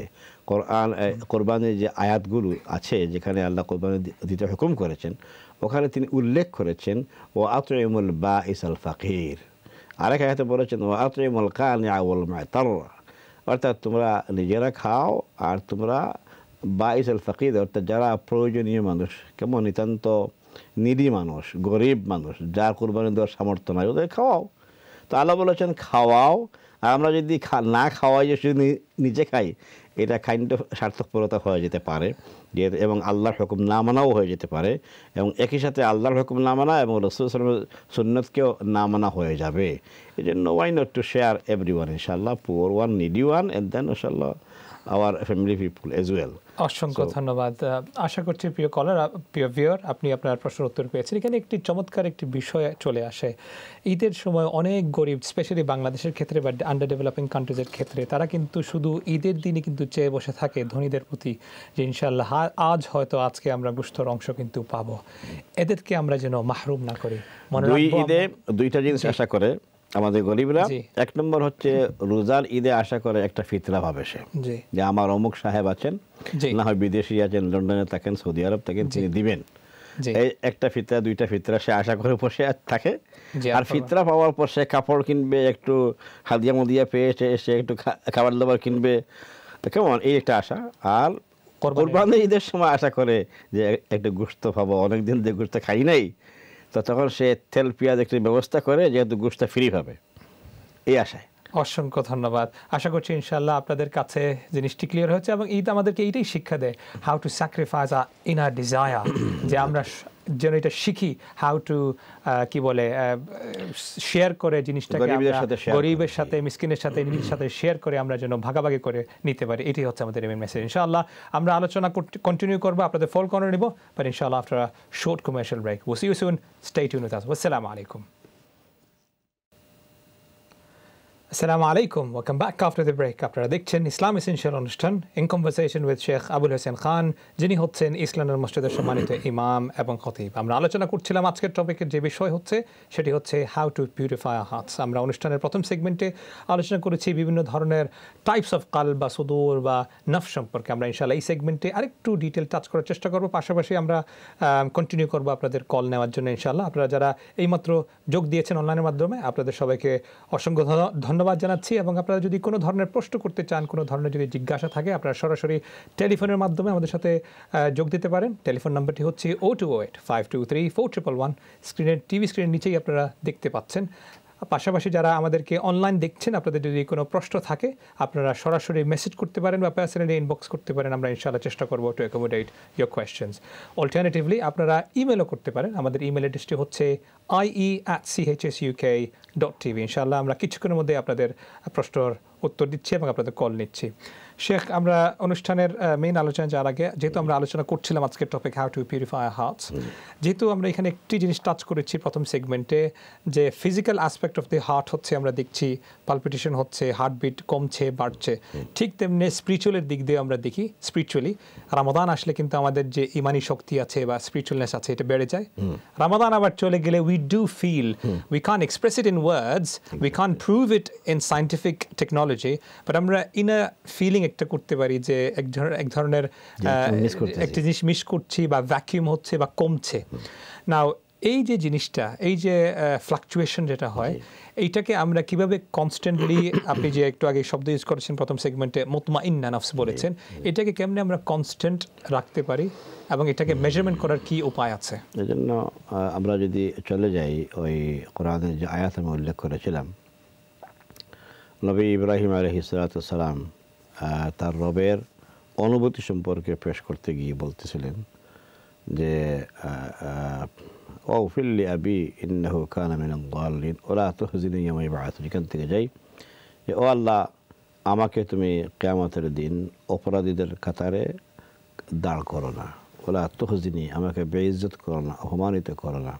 B: কোরবানির যে আয়াতগুলো আছে, যেখানে আল্লাহ কোরবানি দিতে হুকুম করেছেন, ওখানে তিনি উল্লেখ করেছেন ও আতইমুল বাঈসাল ফাকির, আরেক আয়াতে বলেছেন ও আতইমুল কানিআ ওয়াল মু'তার, অর্থাৎ তোমরা নিজেরা খাও আর তোমরা বাঈসাল ফাকির, অর্থাৎ যারা প্রয়োজনীয় মানুষ, কেমন নিতান্ত নিরী মানুষ, গরিব মানুষ, যার কোরবানি দেওয়ার সামর্থ্য নাই, ওদের খাওয়াও। তো আল্লাহ বলেছেন খাওয়াও, আর আমরা যদি না খাওয়াই, যে শুধু নিজে খাই, এটা কাইন্ড অফ স্বার্থপরতা হয়ে যেতে পারে, এবং আল্লাহর হুকুম না মানাও হয়ে যেতে পারে, এবং একই সাথে আল্লাহর হুকুম না মানা এবং রাসূল সাল্লাল্লাহু আলাইহি ওয়াসাল্লামের সুন্নতকেও না মানা হয়ে যাবে। এই জন্য why not to share everyone, ইনশাআল্লাহ, poor one, needy one, and then ইনশাআল্লাহ our family people as well.
A: অসংখ্য ধন্যবাদ। আশা করছি প্রিয় কলার, প্রিয় ভিউয়ার, আপনি আপনার প্রশ্নের উত্তর পেয়েছেন। এখানে একটি চমৎকার একটি বিষয় চলে আসে। ঈদের সময় অনেক গরিব, স্পেশালি বাংলাদেশের ক্ষেত্রে বা আন্ডার ডেভেলপিং কান্ট্রিজের ক্ষেত্রে, তারা কিন্তু শুধু ঈদের দিনই কিন্তু চেয়ে বসে থাকে ধনীদের প্রতি, যে ইনশাআল্লাহ আজকে আমরা গোশতের অংশ কিন্তু পাবো। এদেরকে আমরা যেন মাহরুম না করি।
B: ঈদে 2টা জিনিস আশা করে আমাদের গরিবরা। 1 নম্বর হচ্ছে রোজার ঈদে আশা করে একটা ফিতরা ভাবে সে, যে আমার অমুক সাহেব আছেন, না হয় বিদেশি আছেন, লন্ডনে থাকেন, সৌদি আরব থাকেন, তিনি দিবেন। এই একটা ফিতরা, 2টা ফিতরা সে আশা করে বসে থাকে। আর ফিতরা পাওয়ার পর সে কাপড় কিনবে, একটু হাদিয়া মুদিয়া পেয়ে সে একটু খাবার দাবার কিনবে, কেমন, এই একটা আশা। আর কোরবানির ঈদের সময় আশা করে যে একটা গোশত পাবো, অনেকদিন যে গোশত খাই নাই, তো তখন সে তেল পেঁয়াজ একটি ব্যবস্থা করে, যেহেতু গোশত ফ্রি পাবে, এই আশায়।
A: অসংখ্য ধন্যবাদ। আশা করছি ইনশাআল্লাহ আপনাদের কাছে জিনিসটি ক্লিয়ার হচ্ছে, এবং ঈদ আমাদেরকে এইটাই শিক্ষা দেয়, how to sacrifice our inner desire, যে আমরা যেন এটা শিখি, হাউ টু কি বলে শেয়ার করে জিনিসটাকে, গরিবের সাথে, মিসকিনের সাথে, নিজের সাথে শেয়ার করে আমরা যেন ভাগাভাগি করে নিতে পারি। এটাই হচ্ছে আমাদের মেসেজ। ইনশাআল্লাহ আমরা আলোচনা কন্টিনিউ করবো, আপনাদের ফোন করে নেব, বাট ইনশাআল্লাহ after a short commercial break. Will see you soon, stay tuned with us. আসসালামু আলাইকুম। Assalamu alaikum. Welcome back after the break. আপনারা দেখছেন ইসলাম এসেনশিয়াল অনুষ্ঠান in conversation with Sheikh Abul Hossain Khan, যিনি হচ্ছেন ইস্ট লন্ডন মসজিদের সম্মানিত ইমাম এবং খতিব। আমরা আলোচনা করছিলাম আজকের টপিকের যে বিষয় হচ্ছে সেটি হচ্ছে how to purify our hearts. আমরা অনুষ্ঠানের প্রথম সেগমেন্টে আলোচনা করেছি বিভিন্ন ধরনের টাইপস অফ কালব বা সুদূর বা নফস সম্পর্কে। আমরা ইনশাআল্লাহ এই সেগমেন্টে আরেকটু ডিটেল টাচ করার চেষ্টা করব, পাশাপাশি আমরা কন্টিনিউ করবো আপনাদের কল নেওয়ার জন্য ইনশাআল্লাহ। আপনারা যারা এইমাত্র যোগ দিয়েছেন অনলাইনের মাধ্যমে, আপনাদের সবাইকে অসংখ্য ধন্যবাদ জানাচ্ছি। এবং আপনারা যদি কোনো ধরনের প্রশ্ন করতে চান, কোনো ধরনের যদি জিজ্ঞাসা থাকে, আপনারা সরাসরি টেলিফোনের মাধ্যমে আমাদের সাথে যোগ দিতে পারেন। টেলিফোন নাম্বারটি হচ্ছে 0208-523-4111। স্ক্রিনের টিভি স্ক্রিনের নিচেই আপনারা দেখতে পাচ্ছেন। পাশাপাশি যারা আমাদেরকে অনলাইন দেখছেন, আপনাদের যদি কোনো প্রশ্ন থাকে আপনারা সরাসরি মেসেজ করতে পারেন বা পার্সোনালি ইনবক্স করতে পারেন। আমরা ইনশাআল্লাহ চেষ্টা করবো to accommodate your questions. Alternatively আপনারা ইমেলও করতে পারেন। আমাদের ইমেল অ্যাড্রেসটি হচ্ছে ie@chsuk.tv। ইনশাআল্লাহ আমরা কিছুক্ষণের মধ্যে আপনাদের প্রশ্নের উত্তর দিচ্ছি এবং আপনাদের কল নিচ্ছি। শেখ, আমরা অনুষ্ঠানের মেইন আলোচনা যাওয়ার আগে, যেহেতু আমরা আলোচনা করছিলাম আজকের topic how to purify our hearts, যেহেতু আমরা এখানে একটি জিনিস টাচ করেছি প্রথম সেগমেন্টে, যে physical aspect of the heart হচ্ছে, আমরা দেখছি পালপিটেশন হচ্ছে, হার্টবিট কমছে বাড়ছে, ঠিক তেমনি স্পিরিচুয়ালের দিক দিয়ে আমরা দেখি স্পিরিচুয়ালি রামাদান আসলে কিন্তু আমাদের যে ইমানি শক্তি আছে বা স্পিরিচুয়ালনেস আছে এটা বেড়ে যায়। রামাদান আবার চলে গেলে we do feel, we can't express it in words, we can't prove it in scientific technology, but আমরা ইন আ ফিলিং একটা করতে পারি যে এক ধরনের একটা জিনিস মিস করছি বা ভ্যাকিউম হচ্ছে বা কমছে। নাও এই যে জিনিসটা, এই যে ফ্লাকচুয়েশন যেটা হয়, এইটাকে আমরা কিভাবে কনস্ট্যান্টলি, আপনি যে একটু আগে শব্দ ইউজ করেছেন প্রথম সেগমেন্টে মুতমাইন্না নফস বলেছেন, এটাকে কেমনে আমরা কনস্ট্যান্ট রাখতে পারি এবং এটাকে মেজারমেন্ট করার কি উপায় আছে?
B: এজন্য আমরা যদি চলে যাই ওই কোরআনের যে আয়াত আমি উল্লেখ করেছিলাম, নবী ইব্রাহিম আলাইহিস সালাম তার রবের অনুভূতি সম্পর্কে পেশ করতে গিয়ে বলতেছিলেন যে ওয়াগফিরলি আবি ইন্নাহু কানা মিনাদ দাল্লিন ওয়ালা তুহজিনি ইয়াওমা ইবআসুন। এখান থেকে যাই যে ও আল্লাহ, আমাকে তুমি কিয়ামতের দিন অপরাধীদের কাতারে দাঁড় করো না, ওয়ালা তুহজিনি, আমাকে বেইজ্জত করো না, অপমানিত করো না,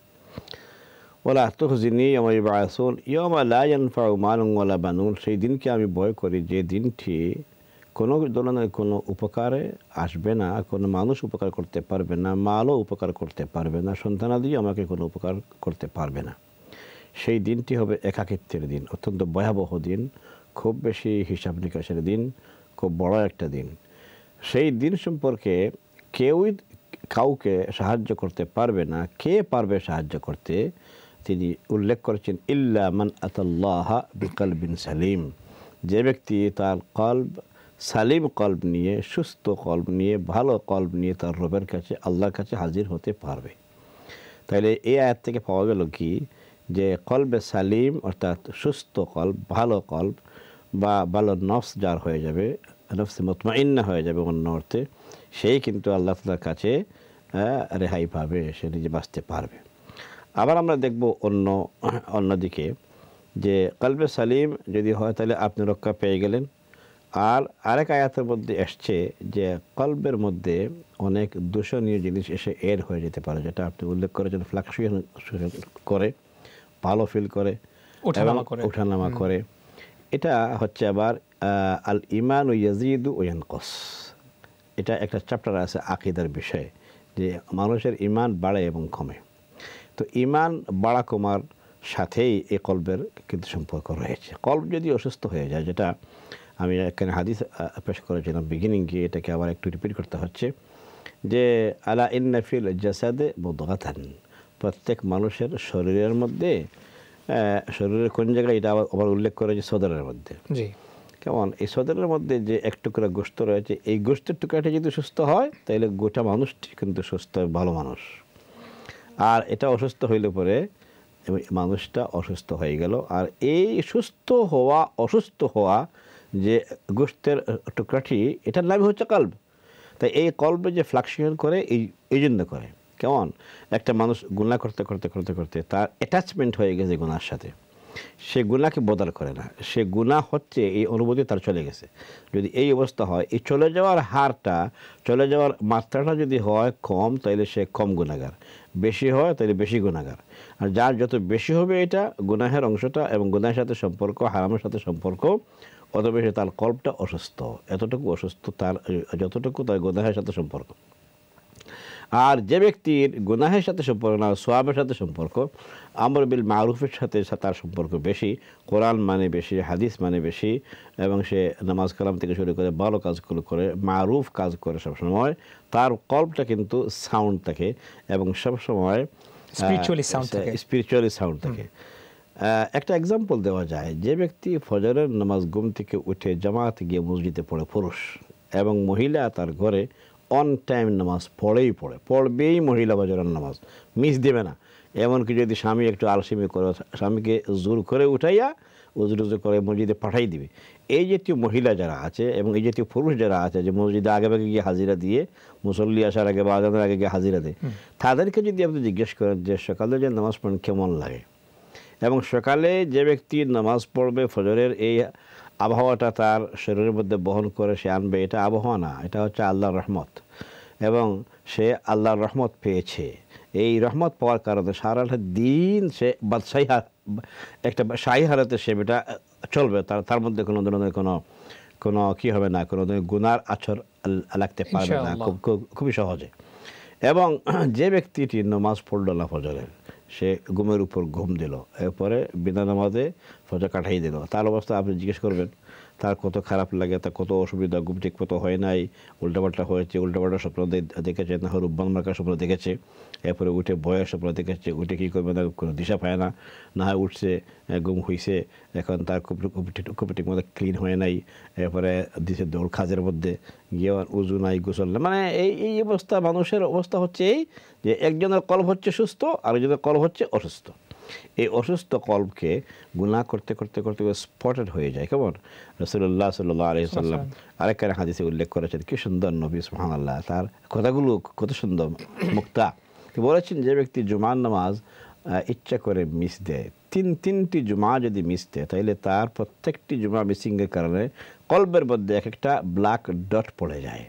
B: ওয়ালা তুহজিনি ইয়াওমা ইবআসুন ইয়াওমা লা ইয়ানফাউ মালুন ওয়ালা বানুন। সেই দিনকে আমি ভয় করি, যে দিনটি কোনো ধরনের কোনো উপকারে আসবে না, কোনো মানুষ উপকার করতে পারবে না, মালও উপকার করতে পারবে না, সন্তানাদিও আমাকে কোনো উপকার করতে পারবে না। সেই দিনটি হবে একাকিত্বের দিন, অত্যন্ত ভয়াবহ দিন, খুব বেশি হিসাব নিকাশের দিন, খুব বড় একটা দিন। সেই দিন সম্পর্কে কেউই কাউকে সাহায্য করতে পারবে না। কে পারবে সাহায্য করতে? তিনি উল্লেখ করেছেন ইল্লা মান আতাল্লাহা বিকলবিন সালিম, যে ব্যক্তি তার কলব সালিম কলব নিয়ে, সুস্থ কলব নিয়ে, ভালো কলব নিয়ে তার রবের কাছে, আল্লাহর কাছে হাজির হতে পারবে। তাইলে এই আয়াত থেকে পাওয়া গেল কি, যে কলবে সালিম অর্থাৎ সুস্থ কলব, ভালো কলব বা ভালো নফস যার হয়ে যাবে, নফসে মুতমাইন্না হয়ে যাবে অন্য অর্থে, সেই কিন্তু আল্লাহ তাআলার কাছে রেহাই পাবে, সে নিজে বাঁচতে পারবে। আবার আমরা দেখব অন্যদিকে যে কলবে সালিম যদি হয় তাহলে আপনি রক্ষা পেয়ে গেলেন। আর আরেক আয়াতের মধ্যে এসছে যে কলবের মধ্যে অনেক দূষণীয় জিনিস এসে এড হয়ে যেতে পারে, যেটা আপনি উল্লেখ করেছেন, ফ্লাকচুয়েশন করে, ভালো ফিল করে, ওঠানামা করে। এটা হচ্ছে আবার আল ইমান ইয়াজিদু ওয়া ইয়ানকুস। এটা একটা চ্যাপ্টার আছে আকীদার বিষয়ে, যে মানুষের ইমান বাড়ে এবং কমে। তো ইমান বাড়া কমার সাথেই এই কলবের কিন্তু সম্পর্ক রয়েছে। কলব যদি অসুস্থ হয়ে যায়, যেটা আমি এখানে হাদিস পেশ করেছিলাম বিগিনিংয়ে, এটাকে আবার একটু রিপিট করতে হচ্ছে, যে আলা ইন্না ফিল জাসাদে মুদগাতান, প্রত্যেক মানুষের শরীরের মধ্যে, শরীরের কোন জায়গায় এটা আবার উল্লেখ করে যে সদরের মধ্যে, কেমন এই সদরের মধ্যে যে এক টুকরা গোশত রয়েছে, এই গোশতের টুকরাটা যদি সুস্থ হয় তাহলে গোটা মানুষটি কিন্তু সুস্থ, ভালো মানুষ। আর এটা অসুস্থ হইলে পরে মানুষটা অসুস্থ হয়ে গেল। আর এই সুস্থ হওয়া অসুস্থ হওয়া যে গোশতের টুকরাটি, এটার নামই হচ্ছে কলব। তাই এই কলবে যে ফ্লাকচুয়েশন করে, এই জন্য করে, কেমন একটা মানুষ গুনাহ করতে করতে করতে করতে তার অ্যাটাচমেন্ট হয়ে গেছে গুনার সাথে, সে গুনাহকে বদল করে না, সে গুনাহ হচ্ছে এই অনুভূতি তার চলে গেছে। যদি এই অবস্থা হয়, এই চলে যাওয়ার হারটা, চলে যাওয়ার মাত্রাটা যদি হয় কম, তাহলে সে কম গুনাহগার। বেশি হয় তাহলে বেশি গুনাহগার। আর যার যত বেশি হবে এটা গুনাহের অংশটা এবং গুনাহের সাথে সম্পর্ক, হারামের সাথে সম্পর্ক, অত বেশি তার কল্পটা অসুস্থ, এতটুকু অসুস্থ তার যতটুকু তার গুনাহের সাথে সম্পর্ক। আর যে ব্যক্তির গুনাহের সাথে সম্পর্ক না, সোয়াবের সাথে সম্পর্ক, আমর বিল মারুফের সাথে তার সম্পর্ক বেশি, কোরআন মানে বেশি, হাদিস মানে বেশি, এবং সে নামাজ কালাম থেকে শুরু করে ভালো কাজগুলো করে, মারুফ কাজ করে সবসময়, তার কল্পটা কিন্তু সাউন্ড থাকে এবং সবসময় স্পিরিচুয়ালি সাউন্ড থাকে। একটা এক্সাম্পল দেওয়া যায়, যে ব্যক্তি ফজরের নামাজ ঘুম থেকে উঠে জামাতে গিয়ে মসজিদে পড়ে পুরুষ, এবং মহিলা তার ঘরে অন টাইম নামাজ পড়বেই মহিলা ফজরের নামাজ মিস দেবে না। এমনকি যদি স্বামী একটু আলসেমি করে, স্বামীকে জোর করে উঠাইয়া উজু করে মসজিদে পাঠাই দিবে। এই জাতীয় মহিলা যারা আছে এবং এই জাতীয় পুরুষ যারা আছে, যে মসজিদে আগে গিয়ে হাজিরা দিয়ে, মুসল্লি আসার আগে বা আজানের আগে গিয়ে হাজিরা দেয়, তাদেরকে যদি আপনি জিজ্ঞেস করেন যে সকালে যে নামাজ পড়েন কেমন লাগে, এবং সকালে যে ব্যক্তি নামাজ পড়বে ফজরের এই আবহাওয়াটা তার শরীরের মধ্যে বহন করে সে আনবে, এটা আবহাওয়া না, এটা হচ্ছে আল্লাহর রহমত, এবং সে আল্লাহর রহমত পেয়েছে। এই রহমত পাওয়ার কারণে সারাটা দিন সে বাদশাহী একটা শাহী হালতে সে এটা চলবে, তার মধ্যে কোনো ধরনের কোনো কী হবে না, কোনো ধরনের গুনার আছর লাগতে পারবে না খুবই সহজে। এবং যে ব্যক্তিটি নামাজ পড়ল না ফজরের, সে ঘুমের উপর ঘুম দিল, এরপরে বিনা নামাজে ফজর কাটাই দিল, তার অবস্থা আপনি জিজ্ঞেস করবেন তার কত খারাপ লাগে, তার কত অসুবিধা, ঘুম ঠিক মতো হয় নাই, উল্টাপাল্টা হয়েছে, উল্টাপাল্টা স্বপ্ন দেখেছে, না হয় রূপবান মার্কার স্বপ্ন দেখেছে, এরপরে উঠে ভয়ের স্বপ্ন দেখেছে, উঠে কী করবে না কোনো দিশা পায় না, না হয় উঠছে ঘুম হয়েছে, এখন তার খুব ঠিক মতো ক্লিন হয় নাই, এরপরে দিছে দৌড় খাজের মধ্যে গিয়ে উজু নাই, গোসল না, মানে এই অবস্থা। মানুষের অবস্থা হচ্ছে এই যে একজনের কলব হচ্ছে সুস্থ, আরেকজনের কলব হচ্ছে অসুস্থ। এই অসুস্থ কলবকে গুনাহ করতে করতে করতে স্পটেড হয়ে যায়। কেমন রাসূলুল্লাহ সাল্লাল্লাহু আলাইহি ওয়াসাল্লাম আরেকটা হাদিসে উল্লেখ করেছেন, কি সুন্দর নবী সুবহানাল্লাহ, তার কথাগুলো কত সুন্দর মুক্তা। বলেছেন যে ব্যক্তি জুমার নামাজ ইচ্ছা করে মিস দেয়, তিনটি জুমা যদি মিস দেয়, তাহলে তার প্রত্যেকটি জুমা মিসিংয়ের কারণে কলবের মধ্যে এক একটা ব্ল্যাক ডট পড়ে যায়,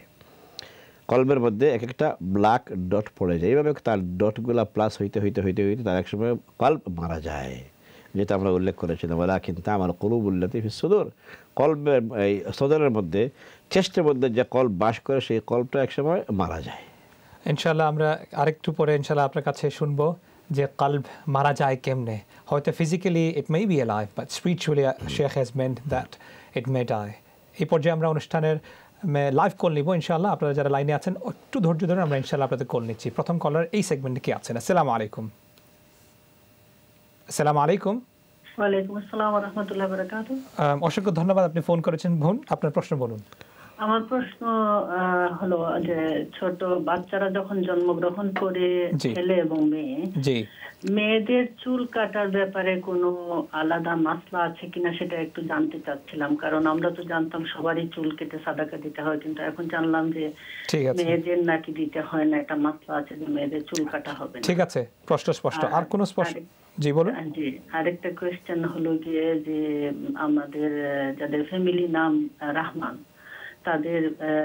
B: কলবের মধ্যে এক একটা ব্ল্যাক ডট পড়ে যায়। এইভাবে তার ডটগুলা প্লাস হইতে হইতে হইতে হইতে তার একসময় কলব মারা যায়, যেটা আমরা উল্লেখ করেছিলাম, কিন্তু আমার কুলুবুল্লাতি ফিস সুদূর, কলবের এই সদরের মধ্যে, চেস্টের মধ্যে যে কলব বাস করে, সেই কলবটা একসময় মারা যায়।
A: ইনশাআল্লাহ আমরা আরেকটু পরে ইনশাআল্লাহ আপনার কাছে শুনবো যে কলব মারা যায় কেমনে। হয়তো physically it may be alive, but spiritually শেখ has meant that it may die. এই পর্যায়ে আমরা অনুষ্ঠানের লাইভ কল নিব ইনশাআল্লাহ। আপনারা যারা লাইনে আছেন একটু ধৈর্য ধরে আমরা ইনশাআল্লাহ আপনাদের কল নিচ্ছি। প্রথম কলার এই সেগমেন্টে কি আছেন? আসসালামু আলাইকুম। আসসালামু আলাইকুম।
E: ওয়ালাইকুম আসসালাম ওয়া রাহমাতুল্লাহি ওয়া বারাকাতুহু।
A: অসংখ্য ধন্যবাদ, আপনি ফোন করেছেন। বোন, আপনার প্রশ্ন বলুন।
E: আমার প্রশ্ন হলো যে ছোট বাচ্চারা যখন জন্মগ্রহণ করে, ছেলে এবং মেয়ে, মেয়েদের চুল কাটার ব্যাপারে কোনো আলাদা মাসলা আছে কিনা সেটা একটু জানতে চাচ্ছিলাম। কারণ আমরা তো জানতাম সবারই চুল কেটে সাদাকা দিতে হয়, কিন্তু এখন জানলাম যে মেয়েদের নাকি দিতে হয় না, একটা মাসলা আছে যে মেয়েদের চুল কাটা হবে না।
A: ঠিক আছে, প্রশ্ন স্পষ্ট। আর কোনো স্পষ্ট? জি বলুন।
E: জি, আরেকটা কোয়েশ্চেন হলো গিয়ে যে আমাদের যাদের ফ্যামিলি নাম রহমান, তাদের